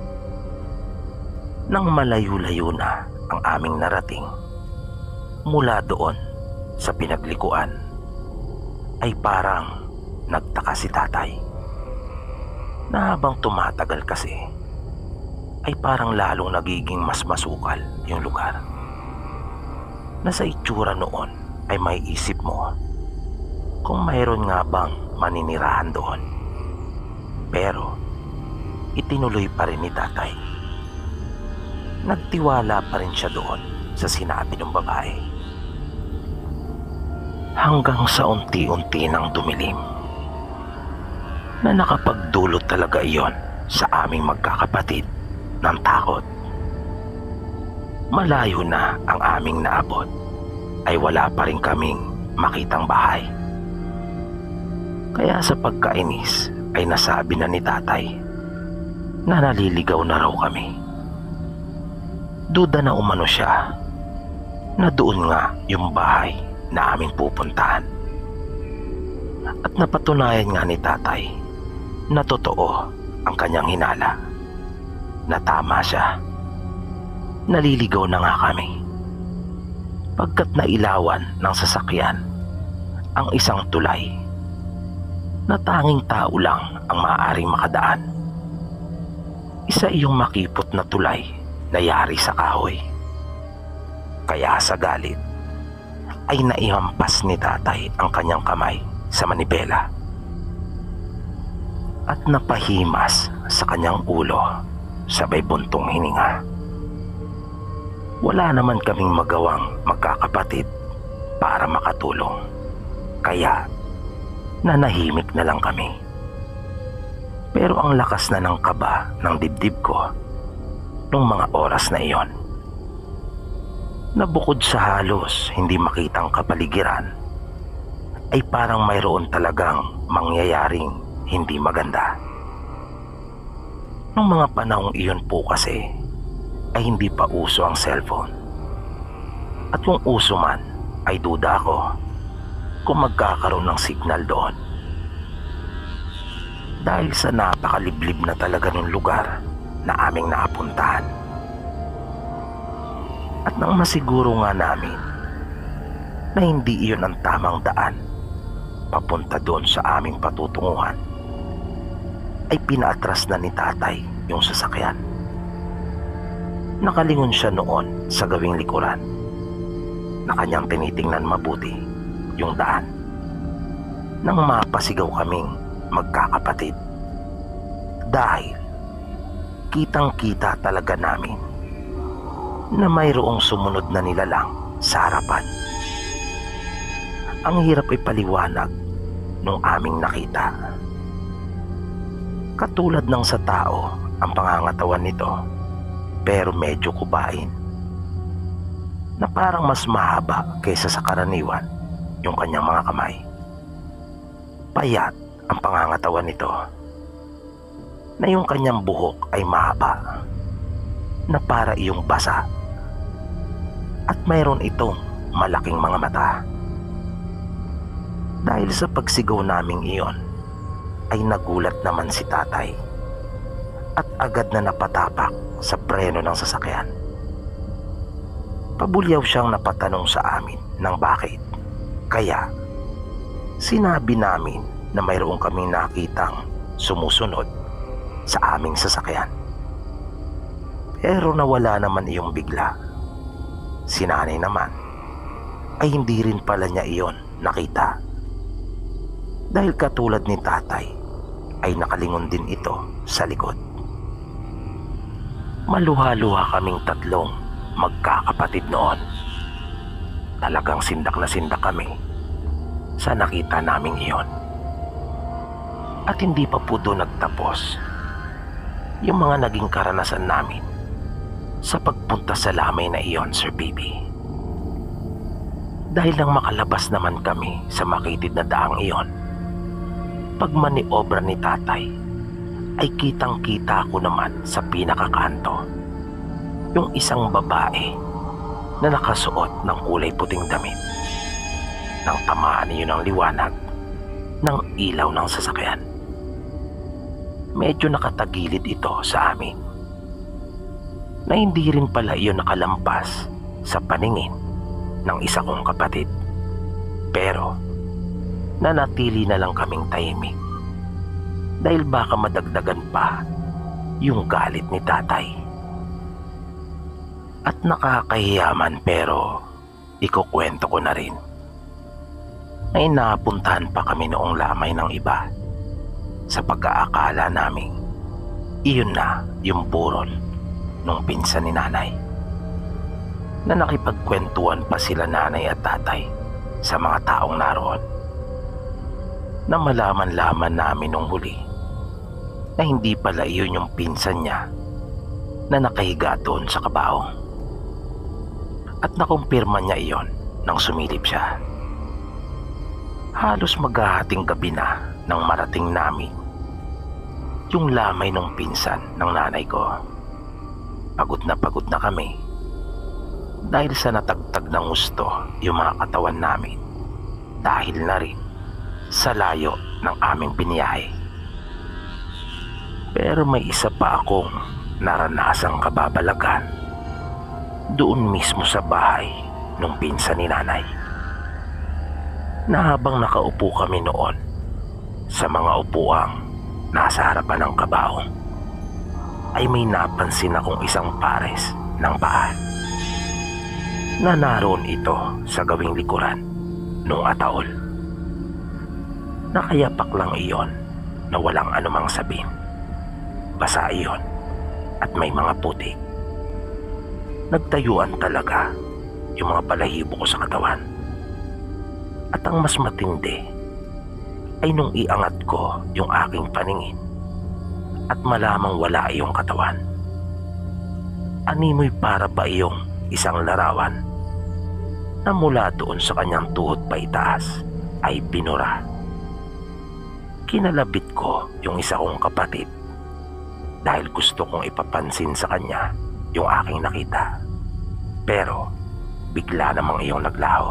Nang malayo-layo na ang aming narating, mula doon sa pinaglikuan ay parang nagtaka si tatay na habang tumatagal kasi ay parang lalong nagiging mas masukal yung lugar. Na sa itsura noon ay may isip mo kung mayroon nga bang maninirahan doon. Pero itinuloy pa rin ni tatay. Nagtiwala pa rin siya doon sa sinabi ng babae. Hanggang sa unti-unti nang dumilim na nakapagdulot talaga iyon sa aming magkakapatid ng takot. Malayo na ang aming naabot ay wala pa rin kaming makitang bahay. Kaya sa pagkainis ay nasabi na ni tatay na naliligaw na raw kami. Duda na umano siya na doon nga yung bahay na aming pupuntahan. At napatunayan nga ni tatay na totoo ang kanyang hinala, na tama siya. Naliligaw na nga kami pagkat nailawan ng sasakyan ang isang tulay na tanging tao lang ang maaaring makadaan. Isa iyong makipot na tulay na yari sa kahoy. Kaya sa galit ay naihampas ni tatay ang kanyang kamay sa manibela at napahimas sa kanyang ulo sabay buntong hininga. Wala naman kaming magawang magkakapatid para makatulong, kaya nanahimik na lang kami. Pero ang lakas na ng kaba ng dibdib ko nung mga oras na iyon, na bukod sa halos hindi makitang kapaligiran, ay parang mayroon talagang mangyayaring hindi maganda. Nung mga panahong iyon po kasi ay hindi pa uso ang cellphone. At kung uso man ay duda ako kung magkakaroon ng signal doon. Dahil sa napakaliblib na talaga ng lugar na aming naapuntahan. At nang masiguro nga namin na hindi iyon ang tamang daan papunta doon sa aming patutunguhan, ay pinaatras na ni tatay yung sasakyan. Nakalingon siya noon sa gawing likuran na kanyang tinitingnan mabuti yung daan nang mapasigaw kaming magkakapatid. Dahil kitang kita talaga namin na mayroong sumunod na nilalang sa harapan. Ang hirap ipaliwanag nung aming nakita. Katulad ng sa tao ang pangangatawan nito, pero medyo kubain, na parang mas mahaba kaysa sa karaniwan yung kanyang mga kamay. Payat ang pangangatawan nito na yung kanyang buhok ay mahaba na para iyong basa at mayroon itong malaking mga mata. Dahil sa pagsigaw naming iyon ay nagulat naman si tatay at agad na napatapak sa preno ng sasakyan. Pabulyaw siyang napatanong sa amin ng bakit. Kaya sinabi namin na mayroon kaming nakitang sumusunod sa aming sasakyan. Pero nawala naman iyong bigla. Si nanay naman ay hindi rin pala niya iyon nakita. Dahil katulad ni tatay ay nakalingon din ito sa likod. Maluha-luha kaming tatlong magkakapatid noon. Talagang sindak na sindak kami sa nakita naming iyon. At hindi pa po doon nagtapos yung mga naging karanasan namin sa pagpunta sa lamay na iyon, Sir Bibi. Dahil lang makalabas naman kami sa makitid na daang iyon, pag maniobra ni tatay ay kitang kita ko naman sa pinakakanto yung isang babae na nakasuot ng kulay puting damit. Nang tamaan niyo ng liwanag ng ilaw ng sasakyan, medyo nakatagilid ito sa amin na hindi rin pala iyon nakalampas sa paningin ng isa kong kapatid. Pero nanatili na lang kaming tahimik dahil baka madagdagan pa yung galit ni tatay. At nakakahiyaman pero ikukwento ko na rin na inapuntahan pa kami noong lamay ng iba sa pag-aakala naming iyon na yung burol nung pinsan ni nanay, na nakipagkwentuhan pa sila nanay at tatay sa mga taong naroon, na malaman-laman namin nung huli na hindi pala iyon yung pinsan niya na nakahiga doon sa kabaong. At nakumpirma niya iyon nang sumilip siya. Halos maghahating gabi na nang marating namin yung lamay ng pinsan ng nanay ko. Pagod na pagod na kami dahil sa natagtag ng gusto yung mga katawan namin, dahil na rin sa layo ng aming biniyahe. Pero may isa pa akong naranasang kababalagan doon mismo sa bahay nung pinsan ni nanay, na habang nakaupo kami noon sa mga upuang nasa harapan ng kabaong, ay may napansin akong isang pares ng paa na naroon ito sa gawing likuran nung ataol. Nakayapak lang iyon na walang anumang sabin. Basa iyon at may mga putik. Nagtayuan talaga yung mga balahibo ko sa katawan. At ang mas matindi ay nung iangat ko yung aking paningin at malamang wala iyong katawan. Animoy para ba iyong isang larawan na mula doon sa kanyang tuhod pa itaas ay binura. Kinalabit ko yung isa kong kapatid dahil gusto kong ipapansin sa kanya yung aking nakita. Pero bigla namang iyong naglaho.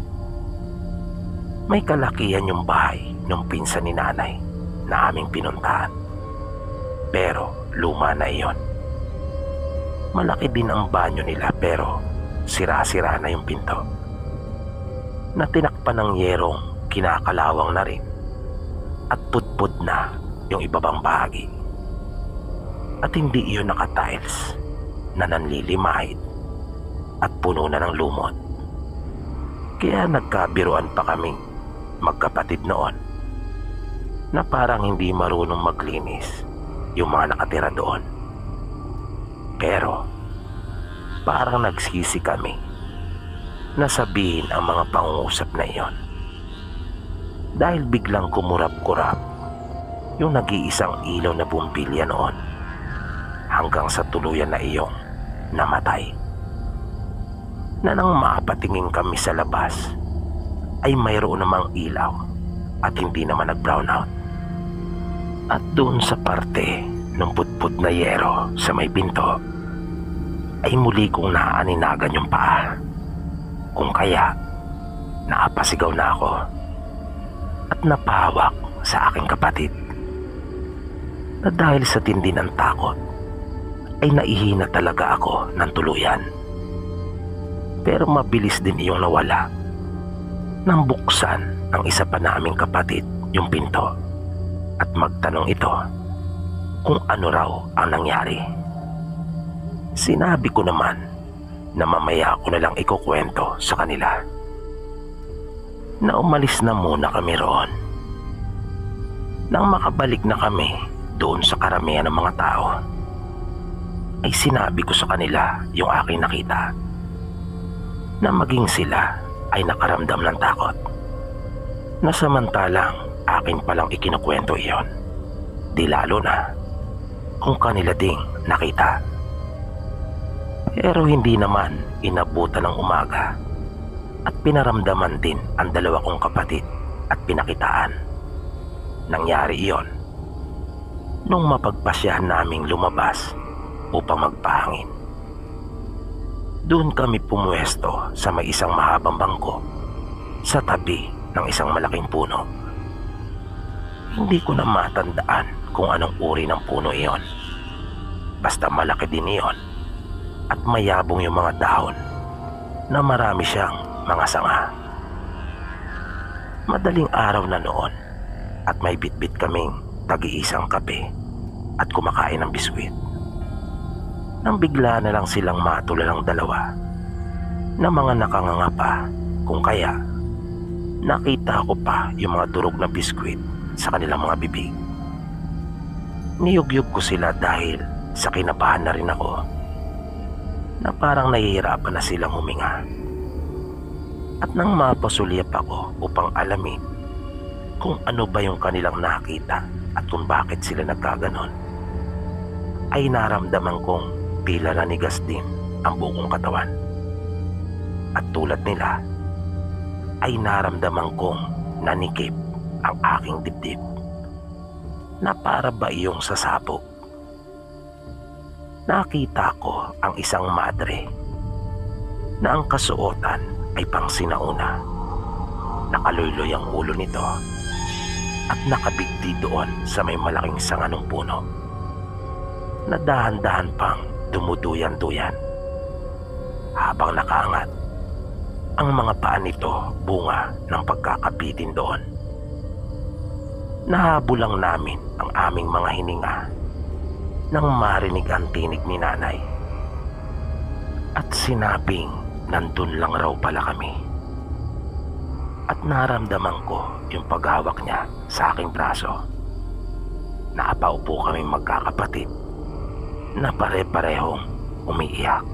May kalakihan yung bahay nung pinsan ni nanay na aming pinuntahan. Pero luma na iyon. Malaki din ang banyo nila pero sira-sira na yung pinto, na tinakpan ng yerong kinakalawang na rin, at pudpud na yung ibabang bahagi. At hindi iyon naka-tiles na nanlilimahid at puno na ng lumot. Kaya nagkabiruan pa kaming magkapatid noon na parang hindi marunong maglinis yung mga nakatira doon. Pero parang nagsisi kami na sabihin ang mga pangungusap na iyon, dahil biglang kumurap-kurap yung nag-iisang ilaw na bumbilya noon hanggang sa tuluyan na iyong namatay. Na nang mapatingin kami sa labas ay mayroon namang ilaw at hindi naman nag-brown out. At doon sa parte ng putput na yero sa may pinto ay muli kong naaninagan yung paa. Kung kaya, naapasigaw na ako at napahawak sa aking kapatid, na dahil sa tindi ng takot ay naihina talaga ako ng tuluyan. Pero mabilis din iyong nawala nang buksan ng isa pa naming kapatid yung pinto at magtanong ito kung ano raw ang nangyari. Sinabi ko naman na mamaya ko na lang ikukwento sa kanila na umalis na muna kami roon. Nang makabalik na kami doon sa karamihan ng mga tao, ay sinabi ko sa kanila yung aking nakita, na maging sila ay nakaramdam ng takot, na samantalang akin palang ikinukwento iyon, di lalo na kung kanila ding nakita. Pero hindi naman inabutan ng umaga at pinaramdaman din ang dalawa kong kapatid at pinakitaan. Nangyari iyon nung mapagpasyahan naming lumabas upang magpahangin. Doon kami pumuesto sa may isang mahabang bangko sa tabi ng isang malaking puno. Hindi ko na matandaan kung anong uri ng puno iyon. Basta malaki din iyon at mayabong yung mga dahon na marami siyang mga sanga. Madaling araw na noon at may bitbit kaming tagi-isang kape at kumakain ng biskwit, nang bigla na lang silang matulang dalawa na mga nakanganga pa. Kung kaya, nakita ko pa yung mga durog na biskwit sa kanilang mga bibig. Niyugyug ko sila dahil sa kinabahan na rin ako, na parang nahihirapan na silang huminga. At nang mapasulyap ako upang alamin kung ano ba yung kanilang nakita at kung bakit sila nagkaganon, ay naramdaman kong tila nanigas din ang buong katawan. At tulad nila, ay naramdaman kong nanikip ang aking dibdib, na para ba iyong sasabog. Nakita ko ang isang madre na ang kasuotan ay pang sinauna. Nakaluloy ang ulo nito at nakabigti doon sa may malaking sanga ng puno, na dahan-dahan pang dumuduyan-duyan habang nakaangat ang mga paa nito bunga ng pagkakabitin doon. Nahabol lang namin ang aming mga hininga nang marinig ang tinig ni nanay at sinabing nandun lang raw pala kami. At naramdaman ko yung paghawak niya sa aking braso. Nakapaupo kami magkakapatid na pare-parehong umiiyak.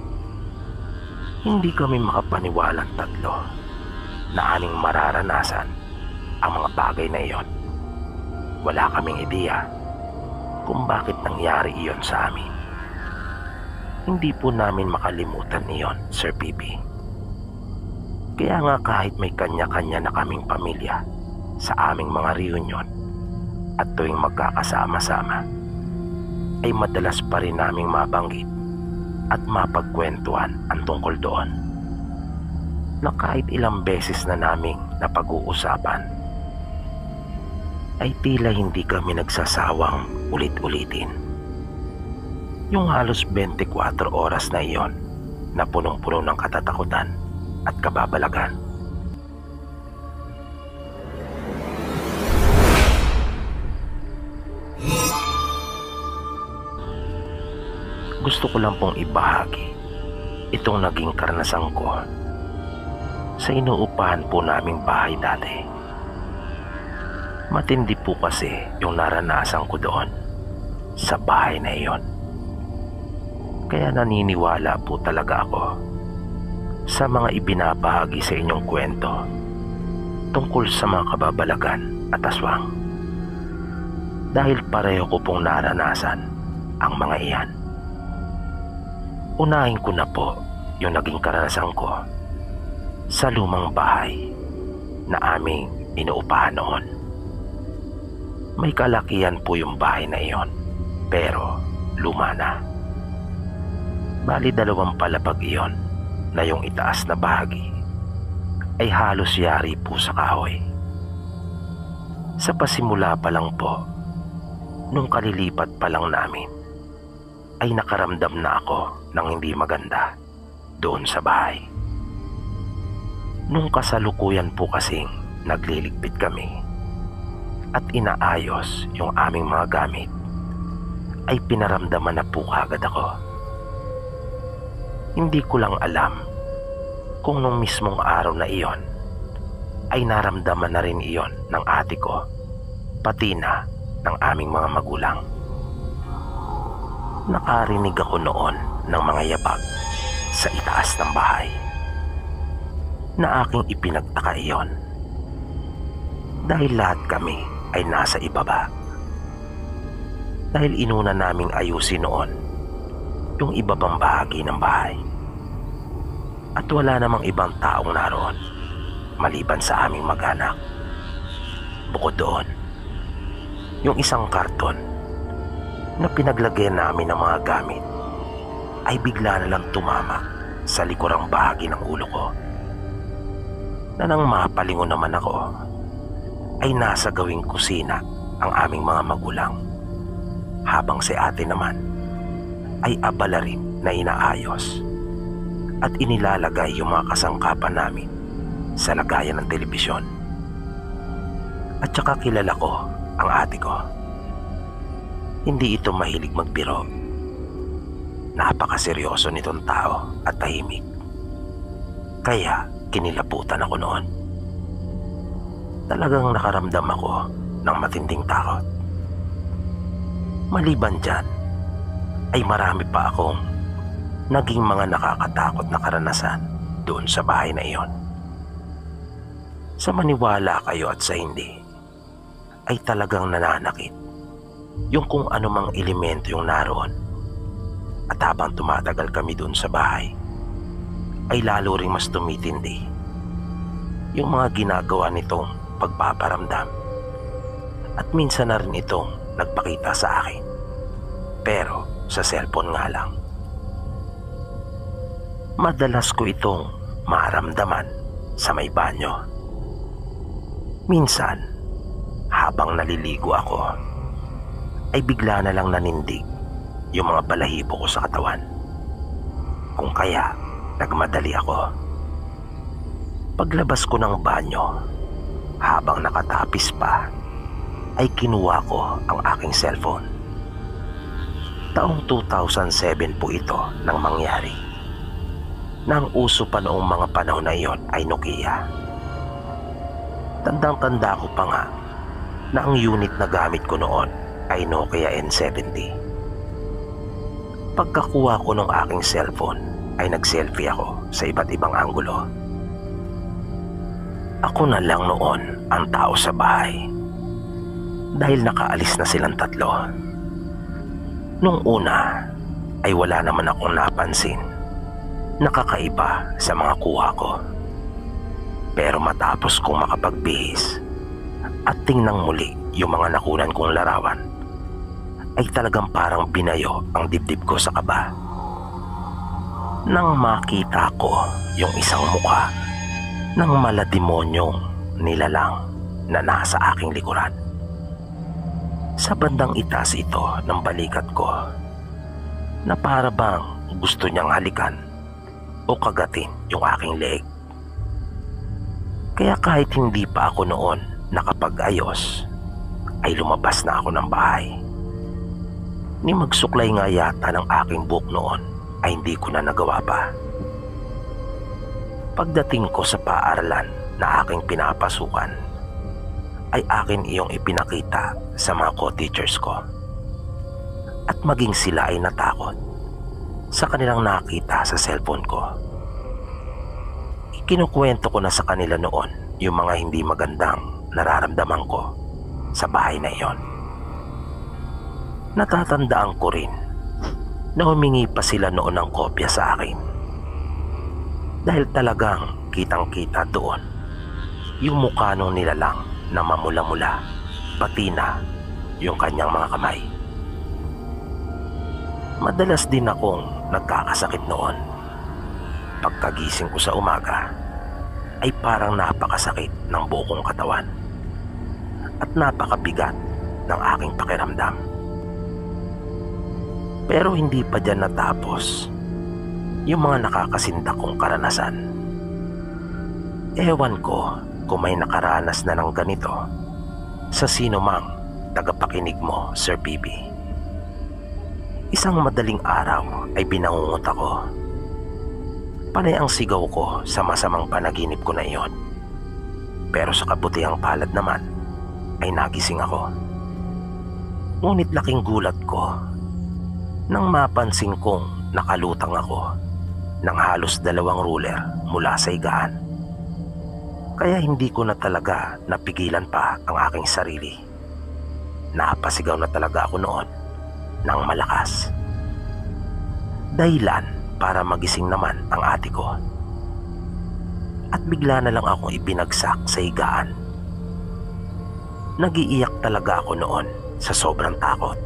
Hindi kami makapaniwalang tatlo na aning mararanasan ang mga bagay na iyon. Wala kaming ideya kung bakit nangyari iyon sa amin. Hindi po namin makalimutan iyon, Sir P B. Kaya nga kahit may kanya-kanya na kaming pamilya sa aming mga reunion at tuwing magkakasama-sama, ay madalas pa rin naming mabanggit at mapagkwentuhan ang tungkol doon, na kahit ilang beses na naming napag-uusapan, ay tila hindi kami nagsasawang ulit-ulitin yung halos twenty-four oras na iyon na punong-puno ng katatakutan at kababalagan. Gusto ko lang pong ibahagi itong naging karanasan ko sa inuupahan po naming bahay dati. Matindi po kasi yung naranasan ko doon sa bahay na iyon. Kaya naniniwala po talaga ako sa mga ibinabahagi sa inyong kwento tungkol sa mga kababalagan at aswang, dahil pareho ko pong naranasan ang mga iyan. Unahin ko na po yung naging karanasan ko sa lumang bahay na aming inuupahan noon. May kalakihan po yung bahay na iyon, pero luma na. Bali dalawang palapag iyon na yung itaas na bahagi ay halos yari po sa kahoy. Sa pasimula pa lang po, nung kalilipat pa lang namin, ay nakaramdam na ako ng hindi maganda doon sa bahay. Nung kasalukuyan po kasing nagliligpit kami at inaayos yung aming mga gamit, ay pinaramdaman na po kagad ako. Hindi ko lang alam kung nung mismong araw na iyon ay naramdaman na rin iyon ng ate ko, pati na ng aming mga magulang. Nakarinig ako noon ng mga yabag sa itaas ng bahay na aking ipinagtaka iyon dahil lahat kami ay nasa ibaba. Dahil inuna naming ayusin noon yung ibabang bahagi ng bahay at wala namang ibang taong naroon maliban sa aming mag-anak. Bukod doon, yung isang karton na pinaglagyan namin ng mga gamit ay bigla na lang tumama sa likurang bahagi ng ulo ko, na nang mapalingon naman ako ay nasa gawing kusina ang aming mga magulang, habang si ate naman ay abala rin na inaayos at inilalagay yung mga kasangkapan namin sa lagayan ng telebisyon. At saka kilala ko ang ate ko. Hindi ito mahilig magbiro. Napakaseryoso nitong tao at tahimik. Kaya kinilabutan ako noon. Talagang nakaramdam ako ng matinding takot. Maliban dyan, ay marami pa akong naging mga nakakatakot na karanasan doon sa bahay na iyon. Sa maniwala kayo at sa hindi, ay talagang nananakit yung kung anumang elemento yung naroon. At habang tumatagal kami doon sa bahay, ay lalo ring mas tumitindi yung mga ginagawa nitong pagpaparamdam. At minsan na rin itong nagpakita sa akin, pero sa cellphone nga lang. Madalas ko itong maramdaman sa may banyo. Minsan, habang naliligo ako, ay bigla na lang nanindig yung mga balahibo ko sa katawan. Kung kaya, nagmadali ako. Paglabas ko ng banyo, habang nakatapis pa, ay kinuha ko ang aking cellphone. Taong two thousand seven po ito nang mangyari. Nang uso pa noong mga panahon na iyon ay Nokia. Tandang-tanda ko pa nga na ang unit na gamit ko noon ay Nokia N seventy. Pagkakuha ko ng aking cellphone ay nag-selfie ako sa iba't ibang anggulo. Ako na lang noon ang tao sa bahay dahil nakaalis na silang tatlo. Nung una ay wala naman akong napansin na kakaiba sa mga kuha ko. Pero matapos kong makapagbihis at tingnan muli yung mga nakunan kong larawan, ay talagang parang binayo ang dibdib ko sa kaba. Nang makita ko yung isang mukha ng malademonyong nilalang na nasa aking likuran. Sa bandang itaas ito ng balikat ko, na para bang gusto niyang halikan o kagatin yung aking leeg. Kaya kahit hindi pa ako noon nakapag-ayos, ay lumabas na ako ng bahay. Ni magsuklay nga yata ng aking buhok noon ay hindi ko na nagawa pa. Pagdating ko sa paaralan na aking pinapasukan, ay akin iyong ipinakita sa mga co-teachers ko. At maging sila ay natakot sa kanilang nakita sa cellphone ko. Ikinukwento ko na sa kanila noon yung mga hindi magandang nararamdaman ko sa bahay na iyon. Natatandaan ko rin na humingi pa sila noon ng kopya sa akin. Dahil talagang kitang-kita doon yung mukha nung nilalang na mamula-mula, pati na yung kanyang mga kamay. Madalas din akong nagkakasakit noon. Pagkagising ko sa umaga ay parang napakasakit ng buong kong katawan at napakabigat ng aking pakiramdam. Pero hindi pa dyan natapos yung mga nakakasindak kong karanasan. Ewan ko kung may nakaranas na ng ganito sa sino mang tagapakinig mo, Sir P B. Isang madaling araw ay binangungot ako. Panay ang sigaw ko sa masamang panaginip ko na iyon. Pero sa kabutihang palad naman ay nagising ako. Ngunit laking gulat ko nang mapansin kong nakalutang ako ng halos dalawang ruler mula sa higaan. Kaya hindi ko na talaga napigilan pa ang aking sarili. Napasigaw na talaga ako noon ng malakas. Dahilan para magising naman ang ate ko. At bigla na lang akong ibinagsak sa higaan. Nagiiyak talaga ako noon sa sobrang takot.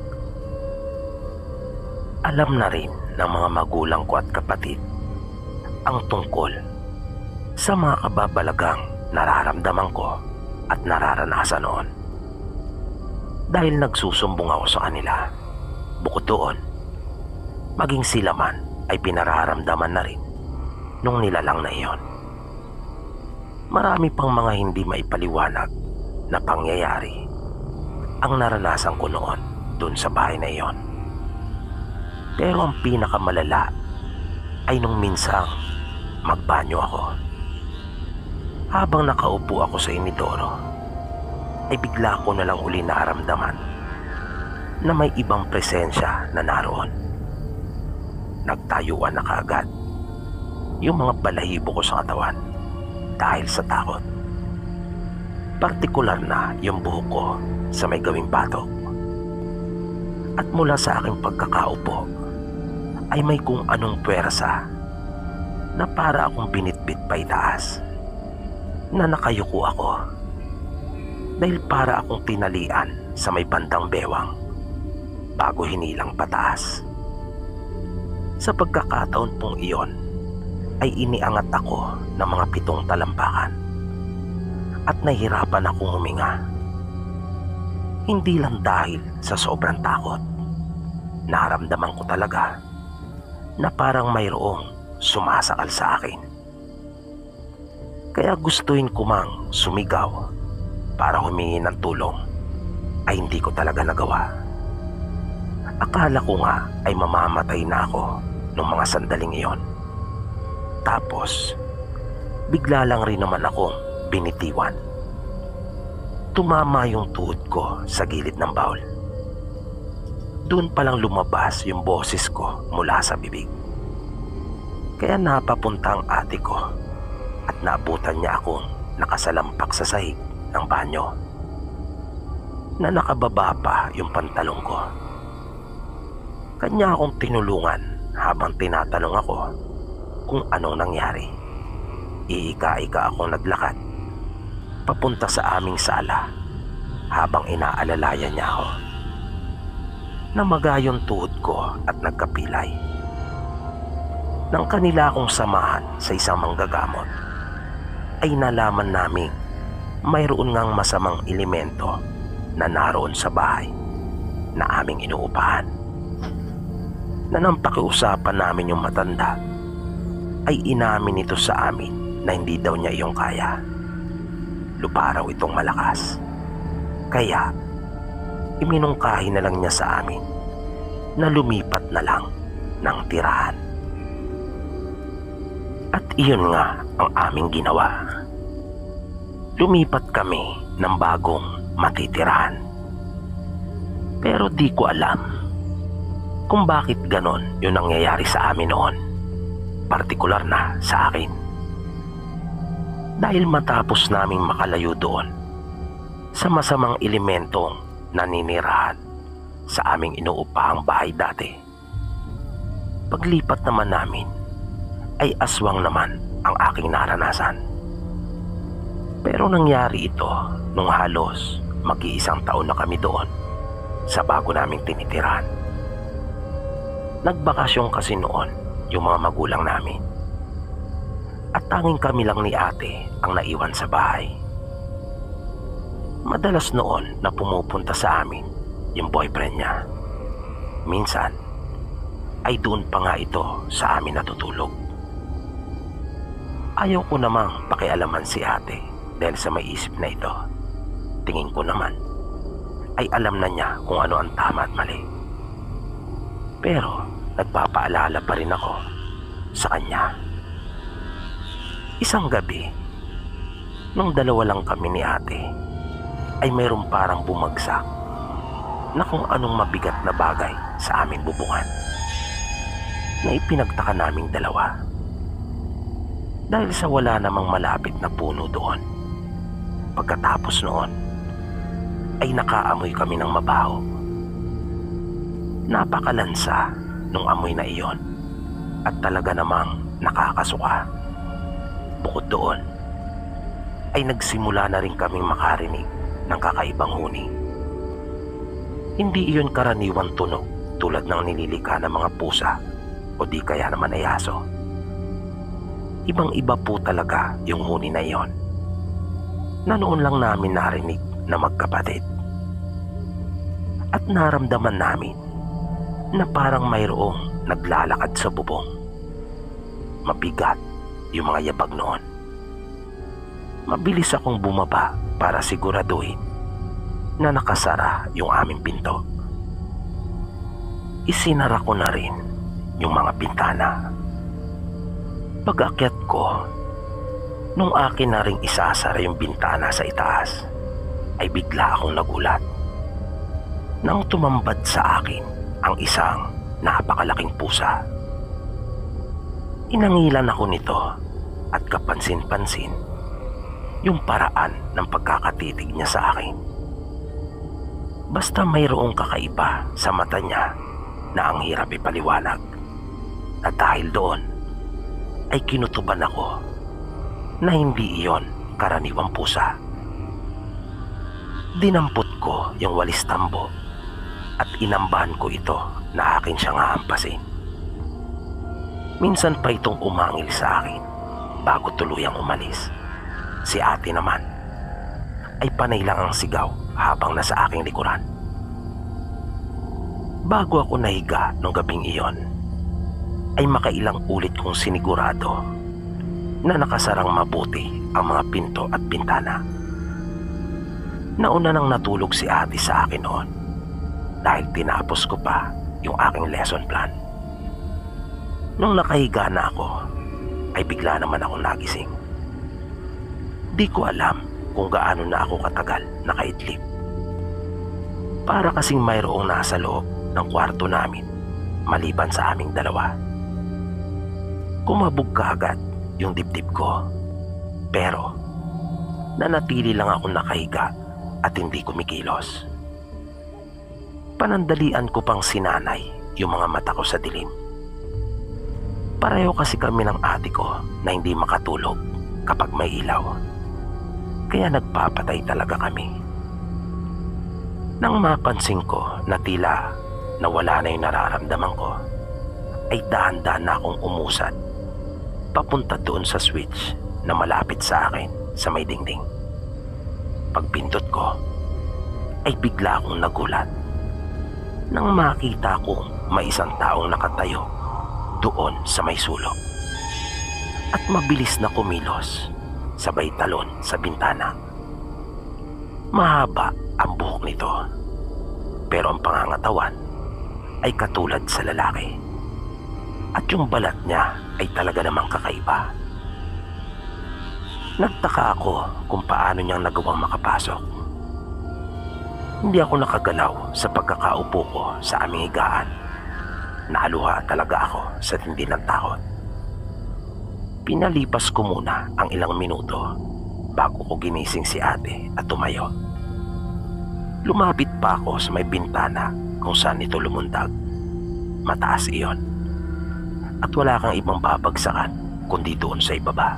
Alam na rin ng mga magulang ko at kapatid ang tungkol sa mga kababalagang nararamdaman ko at nararanasan noon. Dahil nagsusumbong ako sa kanila. Bukod doon, maging sila man ay pinararamdaman na rin nung nilalang na iyon. Marami pang mga hindi maipaliwanag na pangyayari ang naranasan ko noon dun sa bahay na iyon. Pero ang pinakamalala ay nung minsang magbanyo ako. Habang nakaupo ako sa inidoro, ay bigla ko na lang uli naramdaman na may ibang presensya na naroon. Nagtayuan na kaagad yung mga balahibo ko sa katawan dahil sa takot. Partikular na yung buhok ko sa may gawing batok. At mula sa aking pagkakaupo ay may kung anong puwersa na para akong binitbit pa itaas, na nakayuko ako dahil para akong tinalian sa may bandang bewang bago hinilang pataas. Sa pagkakataon pong iyon ay iniangat ako ng mga pitong talampakan at nahihirapan akong huminga. Hindi lang dahil sa sobrang takot. Naramdaman ko talaga na parang mayroong sumasakal sa akin. Kaya gustuin ko mang sumigaw para humingi ng tulong ay hindi ko talaga nagawa. Akala ko nga ay mamamatay na ako nung mga sandaling iyon. Tapos, bigla lang rin naman akong binitiwan. Tumama yung tuhod ko sa gilid ng baul. Doon palang lumabas yung boses ko mula sa bibig. Kaya napapunta ang ate ko at naabutan niya akong nakasalampak sa sahig ng banyo na nakababa pa yung pantalong ko. Kanya akong tinulungan habang tinatanong ako kung anong nangyari. Iika-ika akong naglakad papunta sa aming sala habang inaalalayan niya ako. Namaga yung tuhod ko at nagkapilay. Nang kanila akong samahan sa isang manggagamot, ay nalaman naming mayroon ngang masamang elemento na naroon sa bahay na aming inuupahan. Na nang pakiusapan namin yung matanda, ay inamin ito sa amin na hindi daw niya iyong kaya. Lupa raw itong malakas. Kaya, iminungkahi na lang niya sa amin na lumipat na lang ng tirahan. At iyon nga ang aming ginawa. Lumipat kami ng bagong matitirahan. Pero di ko alam kung bakit ganon yung nangyayari sa amin noon. Partikular na sa akin. Dahil matapos naming makalayo doon sa masamang elementong naninirahan sa aming inuupahang bahay dati, paglipat naman namin ay aswang naman ang aking naranasan. Pero nangyari ito nung halos mag-iisang taon na kami doon sa bago naming tinitiran. Nagbakasyon kasi noon yung mga magulang namin. At tanging kami lang ni ate ang naiwan sa bahay. Madalas noon na pumupunta sa amin yung boyfriend niya. Minsan ay doon pa nga ito sa amin natutulog. Ayaw ko namang pakialaman si ate dahil sa may isip na ito. Tingin ko naman ay alam na niya kung ano ang tama at mali. Pero nagpapaalala pa rin ako sa kanya. Isang gabi, nung dalawa lang kami ni ate, ay mayroong parang bumagsak na kung anong mabigat na bagay sa aming bubungan na ipinagtaka naming dalawa. Dahil sa wala namang malapit na puno doon. Pagkatapos noon, ay nakaamoy kami ng mabaho. Napakalansa nung amoy na iyon at talaga namang nakakasuka. Bukod doon, ay nagsimula na rin kaming makarinig ng kakaibang huni. Hindi iyon karaniwang tunog tulad ng nililika ng mga pusa o di kaya naman ay aso. Ibang iba po talaga yung huni na iyon na noon lang namin narinig na magkapatid. At naramdaman namin na parang mayroong naglalakad sa bubong. Mabigat yung mga yabag noon. Mabilis akong bumaba para siguraduhin na nakasara yung aming pinto. Isinara ko na rin yung mga bintana. Pag-akyat ko, nung akin na ring isasara yung bintana sa itaas, ay bigla akong nagulat nang tumambad sa akin ang isang napakalaking pusa. Inangilan ako nito at kapansin-pansin yung paraan ng pagkakatitig niya sa akin. Basta mayroong kakaiba sa mata niya na ang hirap ipaliwanag. At dahil doon ay kinutuban ako na hindi iyon karaniwang pusa. Dinampot ko yung walis tambo at inambahan ko ito na akin siyang hahampasin. Minsan pa itong umangil sa akin bago tuluyang umalis. Si ate naman ay panay lang ang sigaw habang nasa aking likuran. Bago ako nahiga nung gabing iyon, ay makailang ulit kong sinigurado na nakasarang mabuti ang mga pinto at bintana. Nauna nang natulog si ate sa akin noon dahil tinapos ko pa yung aking lesson plan. Nung nakahiga na ako, ay bigla naman akong nagising. Di ko alam kung gaano na ako katagal nakaidlip. Para kasing mayroong nasa loob ng kwarto namin maliban sa aming dalawa. Kumabog kaagad yung dibdib ko, pero nanatili lang ako nakahiga at hindi kumikilos. Panandalian ko pang sinanay yung mga mata ko sa dilim. Pareho kasi kami ng ate ko na hindi makatulog kapag may ilaw. Kaya nagpapatay talaga kami. Nang mapansin ko na tila nawala na yung nararamdaman ko, ay dahan-dahan na akong umusad papunta doon sa switch na malapit sa akin sa may dingding. Pagpindot ko, ay bigla akong nagulat nang makita kong may isang taong nakatayo doon sa may sulok at mabilis na kumilos sabay talon sa bintana. Mahaba ang buhok nito, pero ang pangangatawan ay katulad sa lalaki at yung balat niya ay talaga namang kakaiba. Nagtaka ako kung paano niyang nagawang makapasok. Hindi ako nakagalaw sa pagkakaupo ko sa aming higaan. Naaluha talaga ako sa tindi ng takot. Pinalipas ko muna ang ilang minuto bago ko ginising si ate at tumayo. Lumapit pa ako sa may bintana kung saan ito lumundag. Mataas iyon at wala kang ibang babagsakan kundi doon sa ibaba.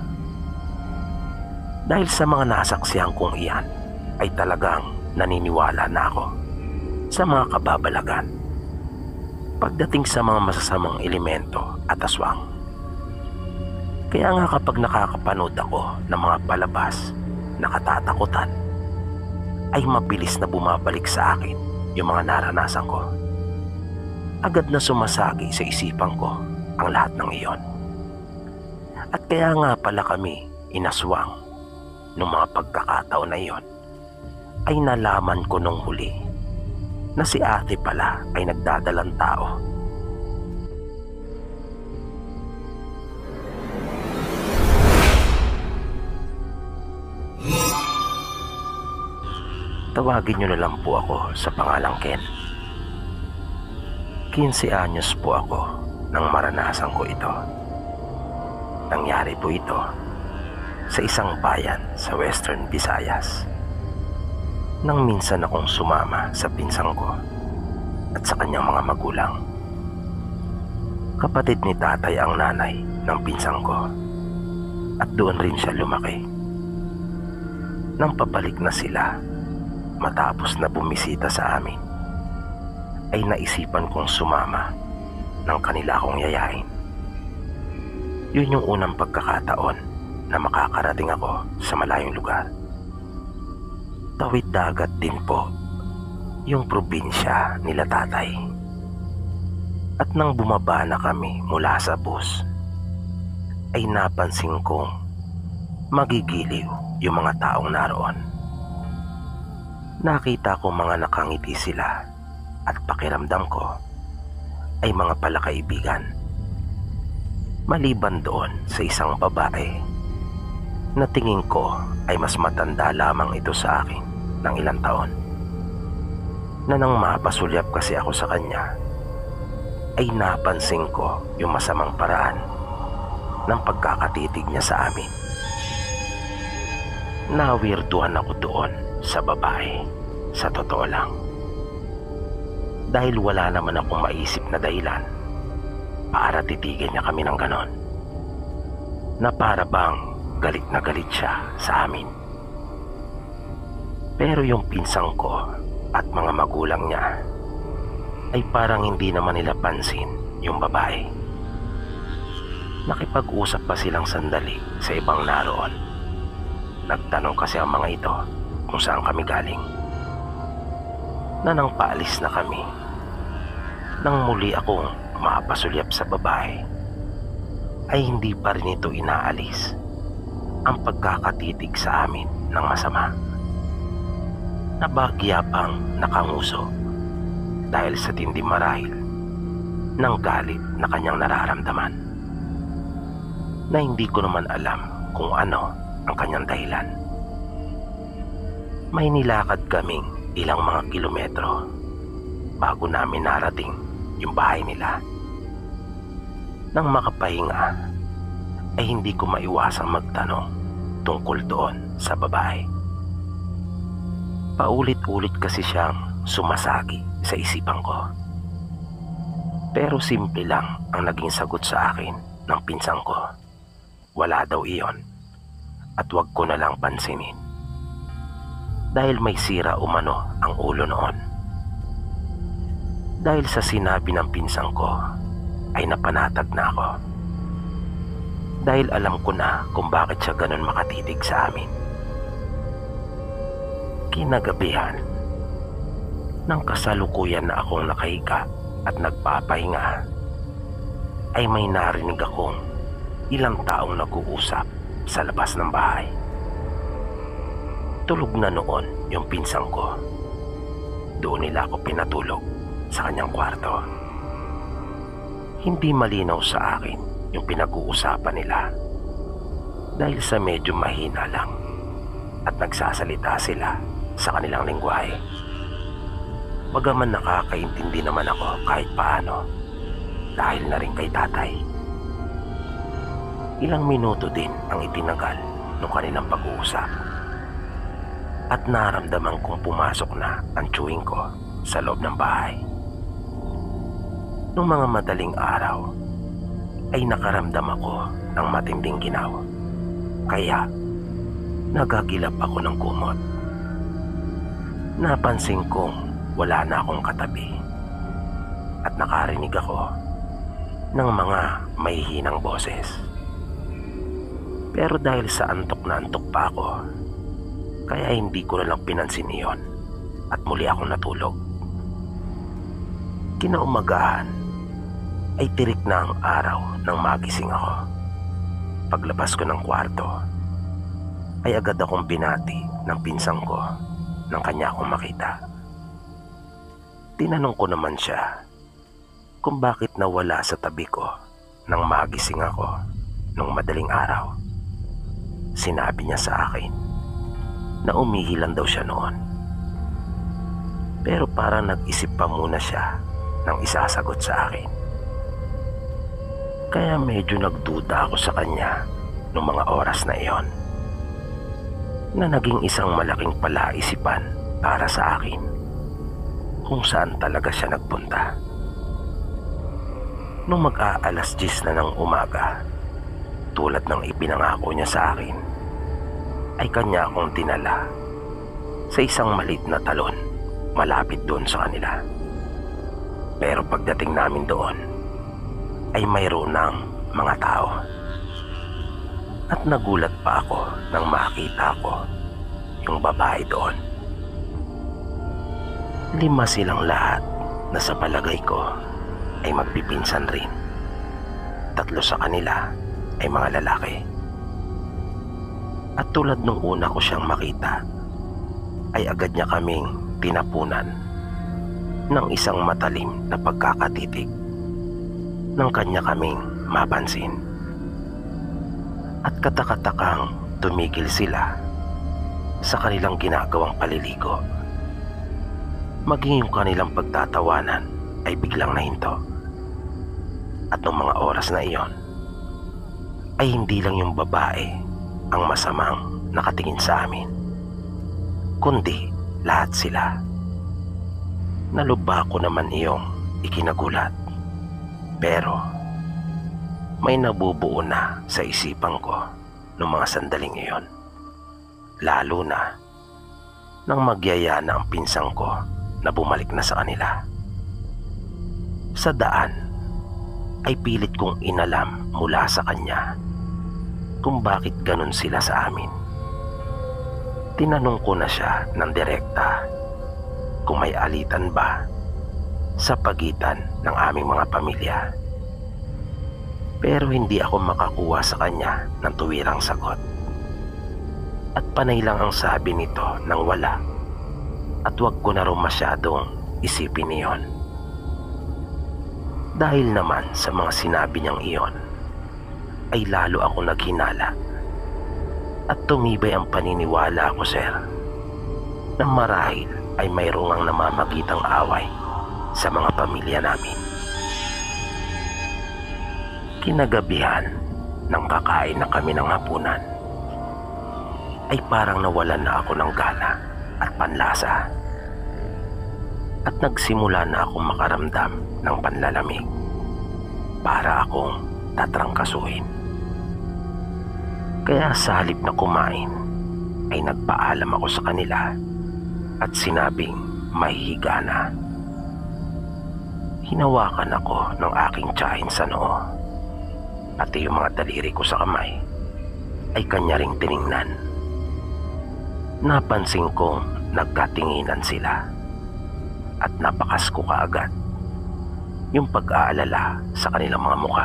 Dahil sa mga nasaksihan kong iyan ay talagang naniniwala na ako sa mga kababalagan pagdating sa mga masasamang elemento at aswang. Kaya nga kapag nakakapanood ako ng mga palabas na katatakutan, ay mabilis na bumabalik sa akin yung mga naranasan ko. Agad na sumasagi sa isipan ko ang lahat ng iyon. At kaya nga pala kami inaswang nung mga pagkakataon na iyon, ay nalaman ko nung huli na si ate pala ay nagdadalang tao. Tawagin niyo na lang po ako sa pangalang Ken. quince anyos po ako nang maranasan ko ito. Nangyari po ito sa isang bayan sa Western Visayas. Nang minsan akong sumama sa pinsang ko at sa kanyang mga magulang. Kapatid ni tatay ang nanay ng pinsang ko at doon rin siya lumaki. Nang pabalik na sila matapos na bumisita sa amin, ay naisipan kong sumama ng kanila akong yayain. Yun yung unang pagkakataon na makakarating ako sa malayong lugar. Tawid dagat din po yung probinsya nila tatay. At nang bumaba na kami mula sa bus, ay napansin kong magigiliw yung mga taong naroon. Nakita ko mga nakangiti sila at pakiramdam ko ay mga palakaibigan. Maliban doon sa isang babae na tingin ko ay mas matanda lamang ito sa akin ng ilang taon, na nang mapasulyap kasi ako sa kanya ay napansin ko yung masamang paraan ng pagkakatitig niya sa amin. Nawirduhan ako doon sa babae, sa totoo lang. Dahil wala naman akong maisip na dahilan para titigan niya kami ng ganon, na para bang galit na galit siya sa amin. Pero yung pinsang ko at mga magulang niya ay parang hindi naman nila pansin yung babae. Nakipag-usap pa silang sandali sa ibang naroon. Nagtanong kasi ang mga ito kung saan kami galing. Na nang paalis na kami, nang muli akong mapasulyap sa babae, ay hindi pa rin ito inaalis ang pagkakatitig sa amin ng masama. Nabagya pang nakanguso dahil sa tindi marahil ng galit na kanyang nararamdaman, na hindi ko naman alam kung ano ang kanyang dahilan. May nilakad kaming ilang mga kilometro bago namin narating yung bahay nila. Nang makapahinga ay hindi ko maiwasang magtanong tungkol doon sa babae. Paulit-ulit kasi siyang sumasagi sa isipan ko. Pero simple lang ang naging sagot sa akin ng pinsang ko. Wala daw iyon at wag ko na lang pansinin, dahil may sira umano ang ulo noon. Dahil sa sinabi ng pinsang ko ay napanatag na ako, dahil alam ko na kung bakit siya ganun makatitig sa amin. Kinagabihan, nang kasalukuyan na akong nakahiga at nagpapahinga, ay may narinig akong ilang taong nag-uusap sa labas ng bahay. Tulog na noon yung pinsang ko. Doon nila ako pinatulog sa kanyang kwarto. Hindi malinaw sa akin yung pinag-uusapan nila, dahil sa medyo mahina lang at nagsasalita sila sa kanilang lengguwahe. Bagaman nakakaintindi naman ako kahit paano, dahil na rin kay tatay. Ilang minuto din ang itinagal ng kanilang pag-uusap, at naramdaman kong pumasok na ang chewing ko sa loob ng bahay. Noong mga madaling araw ay nakaramdam ako ng matinding ginaw, kaya nagagilap ako ng kumot. Napansin kong wala na akong katabi at nakarinig ako ng mga mahihinang boses. Pero dahil sa antok na antok pa ako, kaya hindi ko na lang pinansin iyon at muli akong natulog. Kinaumagahan ay tirik na ang araw nang magising ako. Paglabas ko ng kwarto ay agad akong binati ng pinsang ko nang kanya akong makita. Tinanong ko naman siya kung bakit nawala sa tabi ko nang magising ako nung madaling araw. Sinabi niya sa akin na umihilan daw siya noon. Pero parang nag-isip pa muna siya nang isasagot sa akin. Kaya medyo nagduda ako sa kanya noong mga oras na iyon, na naging isang malaking palaisipan para sa akin kung saan talaga siya nagpunta. Nung mag-aalas diyes na ng umaga, tulad ng ipinangako niya sa akin, ay kanya akong dinala sa isang maliit na talon malapit doon sa kanila. Pero pagdating namin doon ay mayroon ng mga tao. At nagulat pa ako nang makita ko yung babae doon. Lima silang lahat na sa palagay ko ay magpipinsan rin. Tatlo sa kanila ay mga lalaki. At tulad nung una ko siyang makita, ay agad niya kaming tinapunan ng isang matalim na pagkakatitig nang kanya kaming mapansin. At katakatakang tumigil sila sa kanilang ginagawang paliligo. Maging yung kanilang pagtatawanan ay biglang nahinto. At noong mga oras na iyon, ay hindi lang yung babae ang masamang nakatingin sa amin, kundi lahat sila. Nalubha ko naman iyong ikinagulat, pero may nabubuo na sa isipan ko noong mga sandaling iyon, lalo na nang magyaya na ang pinsang ko na bumalik na sa kanila. Sa daan ay pilit kong inalam mula sa kanya kung bakit ganun sila sa amin. Tinanong ko na siya ng direkta kung may alitan ba sa pagitan ng aming mga pamilya. Pero hindi ako makakuha sa kanya ng tuwirang sagot. At panay lang ang sabi nito nang wala, at wag ko na rin masyadong isipin iyon. Dahil naman sa mga sinabi niyang iyon, ay lalo ako naghinala at tumibay ang paniniwala ko, sir, na marahil ay mayroong ang namamagitang away sa mga pamilya namin. Kinagabihan nang kakain na kami ng hapunan, ay parang nawalan na ako ng gana at panlasa, at nagsimula na akong makaramdam ng panlalamig para akong tatrangkasuhin. Kaya sa halip na kumain ay nagpaalam ako sa kanila at sinabing mahihiga na. Hinawakan ako ng aking tiyahin sa noo, pati yung mga daliri ko sa kamay ay kanya ring tiningnan. Napansin kong nagkatinginan sila at napakas ko kaagad yung pag-aalala sa kanilang mga mukha.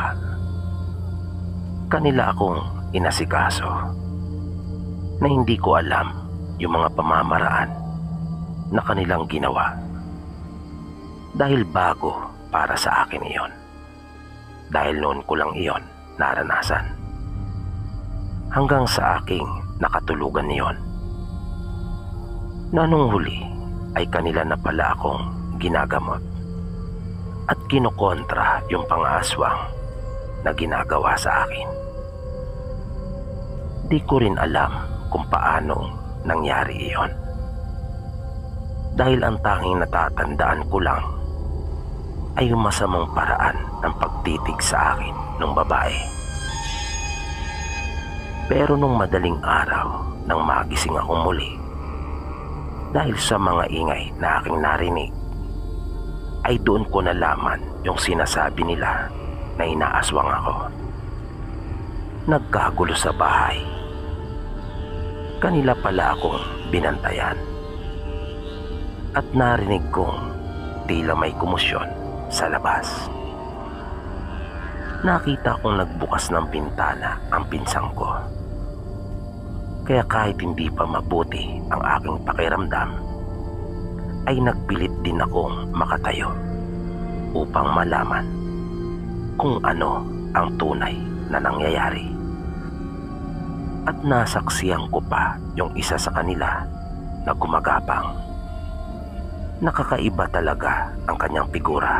Kanila akong inasikaso na hindi ko alam yung mga pamamaraan na kanilang ginawa, dahil bago para sa akin iyon, dahil noon ko lang iyon naranasan hanggang sa aking nakatulugan niyon, na nung huli ay kanila na pala akong ginagamot at kinukontra yung pang-aswang na ginagawa sa akin. Di ko rin alam kung paanong nangyari iyon, dahil ang tanging natatandaan ko lang ay yung masamang paraan ng pagtitig sa akin ng babae. Pero nung madaling araw nang magising akong muli, Dahil sa mga ingay na aking narinig, ay doon ko nalaman yung sinasabi nila na inaaswang ako. Nagkagulo sa bahay. Kanila pala akong binantayan. At narinig kong tila may kumusyon sa labas. Nakita kong nagbukas ng bintana ang pinsang ko. Kaya kahit hindi pa mabuti ang aking pakiramdam, ay nagpilit din akong makatayo upang malaman kung ano ang tunay na nangyayari. At nasaksiyan ko pa yung isa sa kanila na gumagapang. Nakakaiba talaga ang kanyang figura.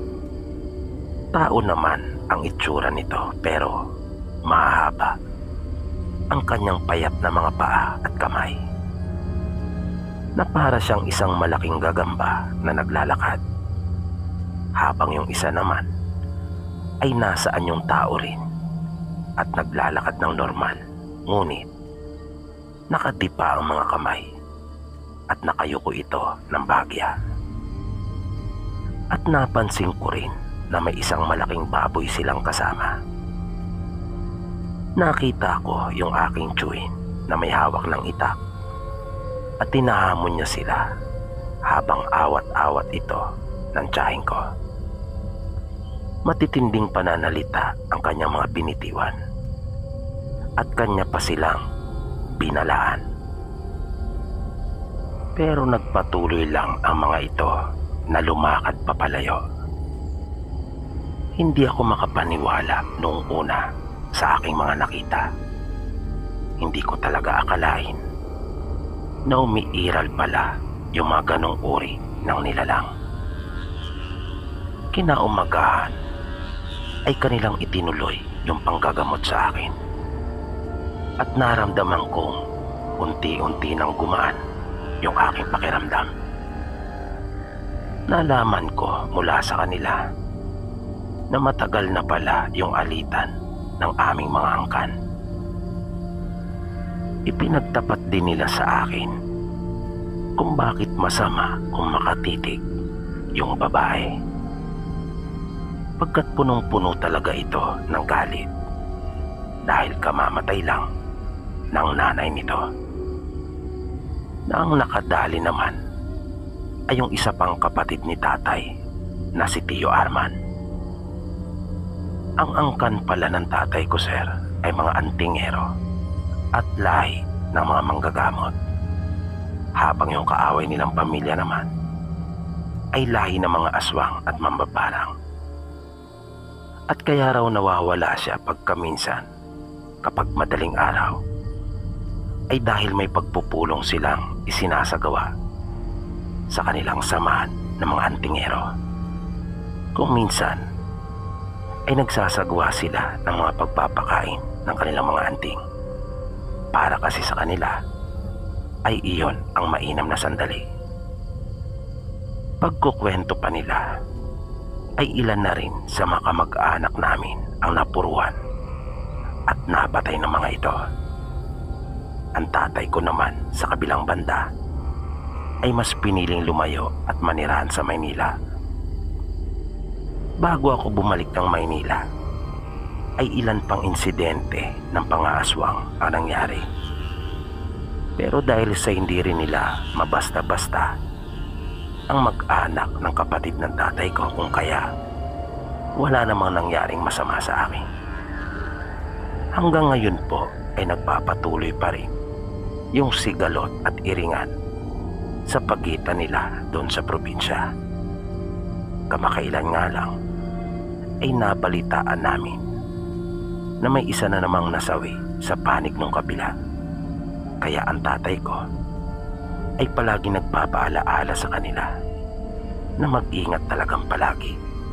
Tao naman ang itsura nito, pero mahaba ang kanyang payat na mga paa at kamay, na para siyang isang malaking gagamba na naglalakad, habang yung isa naman ay nasa anyong tao rin at naglalakad ng normal, ngunit nakadipa ang mga kamay at nakayuko ito ng bahagya. At napansin ko rin na may isang malaking baboy silang kasama. Nakita ko yung aking tiyuhin na may hawak ng itak at tinahamon niya sila habang awat-awat ito ng tiyahin ko. Matitinding pananalita ang kanyang mga binitiwan at kanya pa silang binalaan. Pero nagpatuloy lang ang mga ito na lumakad papalayo. Hindi ako makapaniwala noong una sa aking mga nakita. Hindi ko talaga akalain na umiiral pala yung mga ganong uri ng nilalang. Kinaumagahan ay kanilang itinuloy yung panggagamot sa akin. At naramdaman kong unti-unti nang gumaan yung aking pakiramdam. Nalaman ko mula sa kanila na matagal na pala yung alitan ng aming mga angkan. Ipinagtapat din nila sa akin kung bakit masama kung makatitig yung babae, pagkat punong-puno talaga ito ng galit dahil kamamatay lang ng nanay nito, na ang nakadali naman ay yung isa pang kapatid ni tatay na si Tio Arman. Ang angkan pala ng tatay ko, sir, ay mga antingero at lahi ng mga manggagamot, habang yung kaaway nilang pamilya naman ay lahi ng mga aswang at mambabarang. At kaya raw nawawala siya pagkaminsan kapag madaling araw ay dahil may pagpupulong silang isinasagawa sa kanilang samahan ng mga antingero. Kung minsan ay nagsasagawa sila ng mga pagpapakain ng kanilang mga anting, para kasi sa kanila ay iyon ang mainam na sandali. Pagkukwento pa nila ay ilan na rin sa mga kamag-anak namin ang napuruan at napatay ng mga ito. Ang tatay ko naman sa kabilang banda ay mas piniling lumayo at manirahan sa Maynila. Bago ako bumalik ng Maynila ay ilan pang insidente ng pangaaswang ang nangyari. Pero dahil sa hindi rin nila mabasta-basta ang mag-anak ng kapatid ng tatay ko, kung kaya wala namang nangyaring masama sa akin. Hanggang ngayon po ay nagpapatuloy pa rin yung sigalot at iringan sa pagitan nila doon sa probinsya. Kamakailan nga lang ay nabalitaan namin na may isa na namang nasawi sa panig ng kabila. Kaya ang tatay ko ay palagi nagpapaalaala sa kanila na mag-ingat talagang palagi.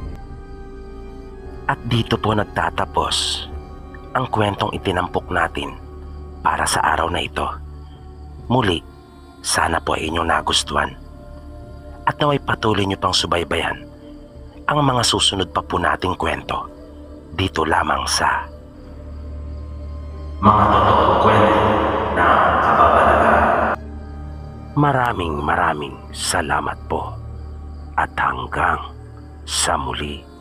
At dito po nagtatapos ang kwentong itinampok natin para sa araw na ito. Muli, sana po ay inyong nagustuhan at naway patuloy nyo pang subaybayan ang mga susunod pa po nating kwento dito lamang sa Mga Totoong Kwento ng Kababalagan. Maraming maraming salamat po at hanggang sa muli.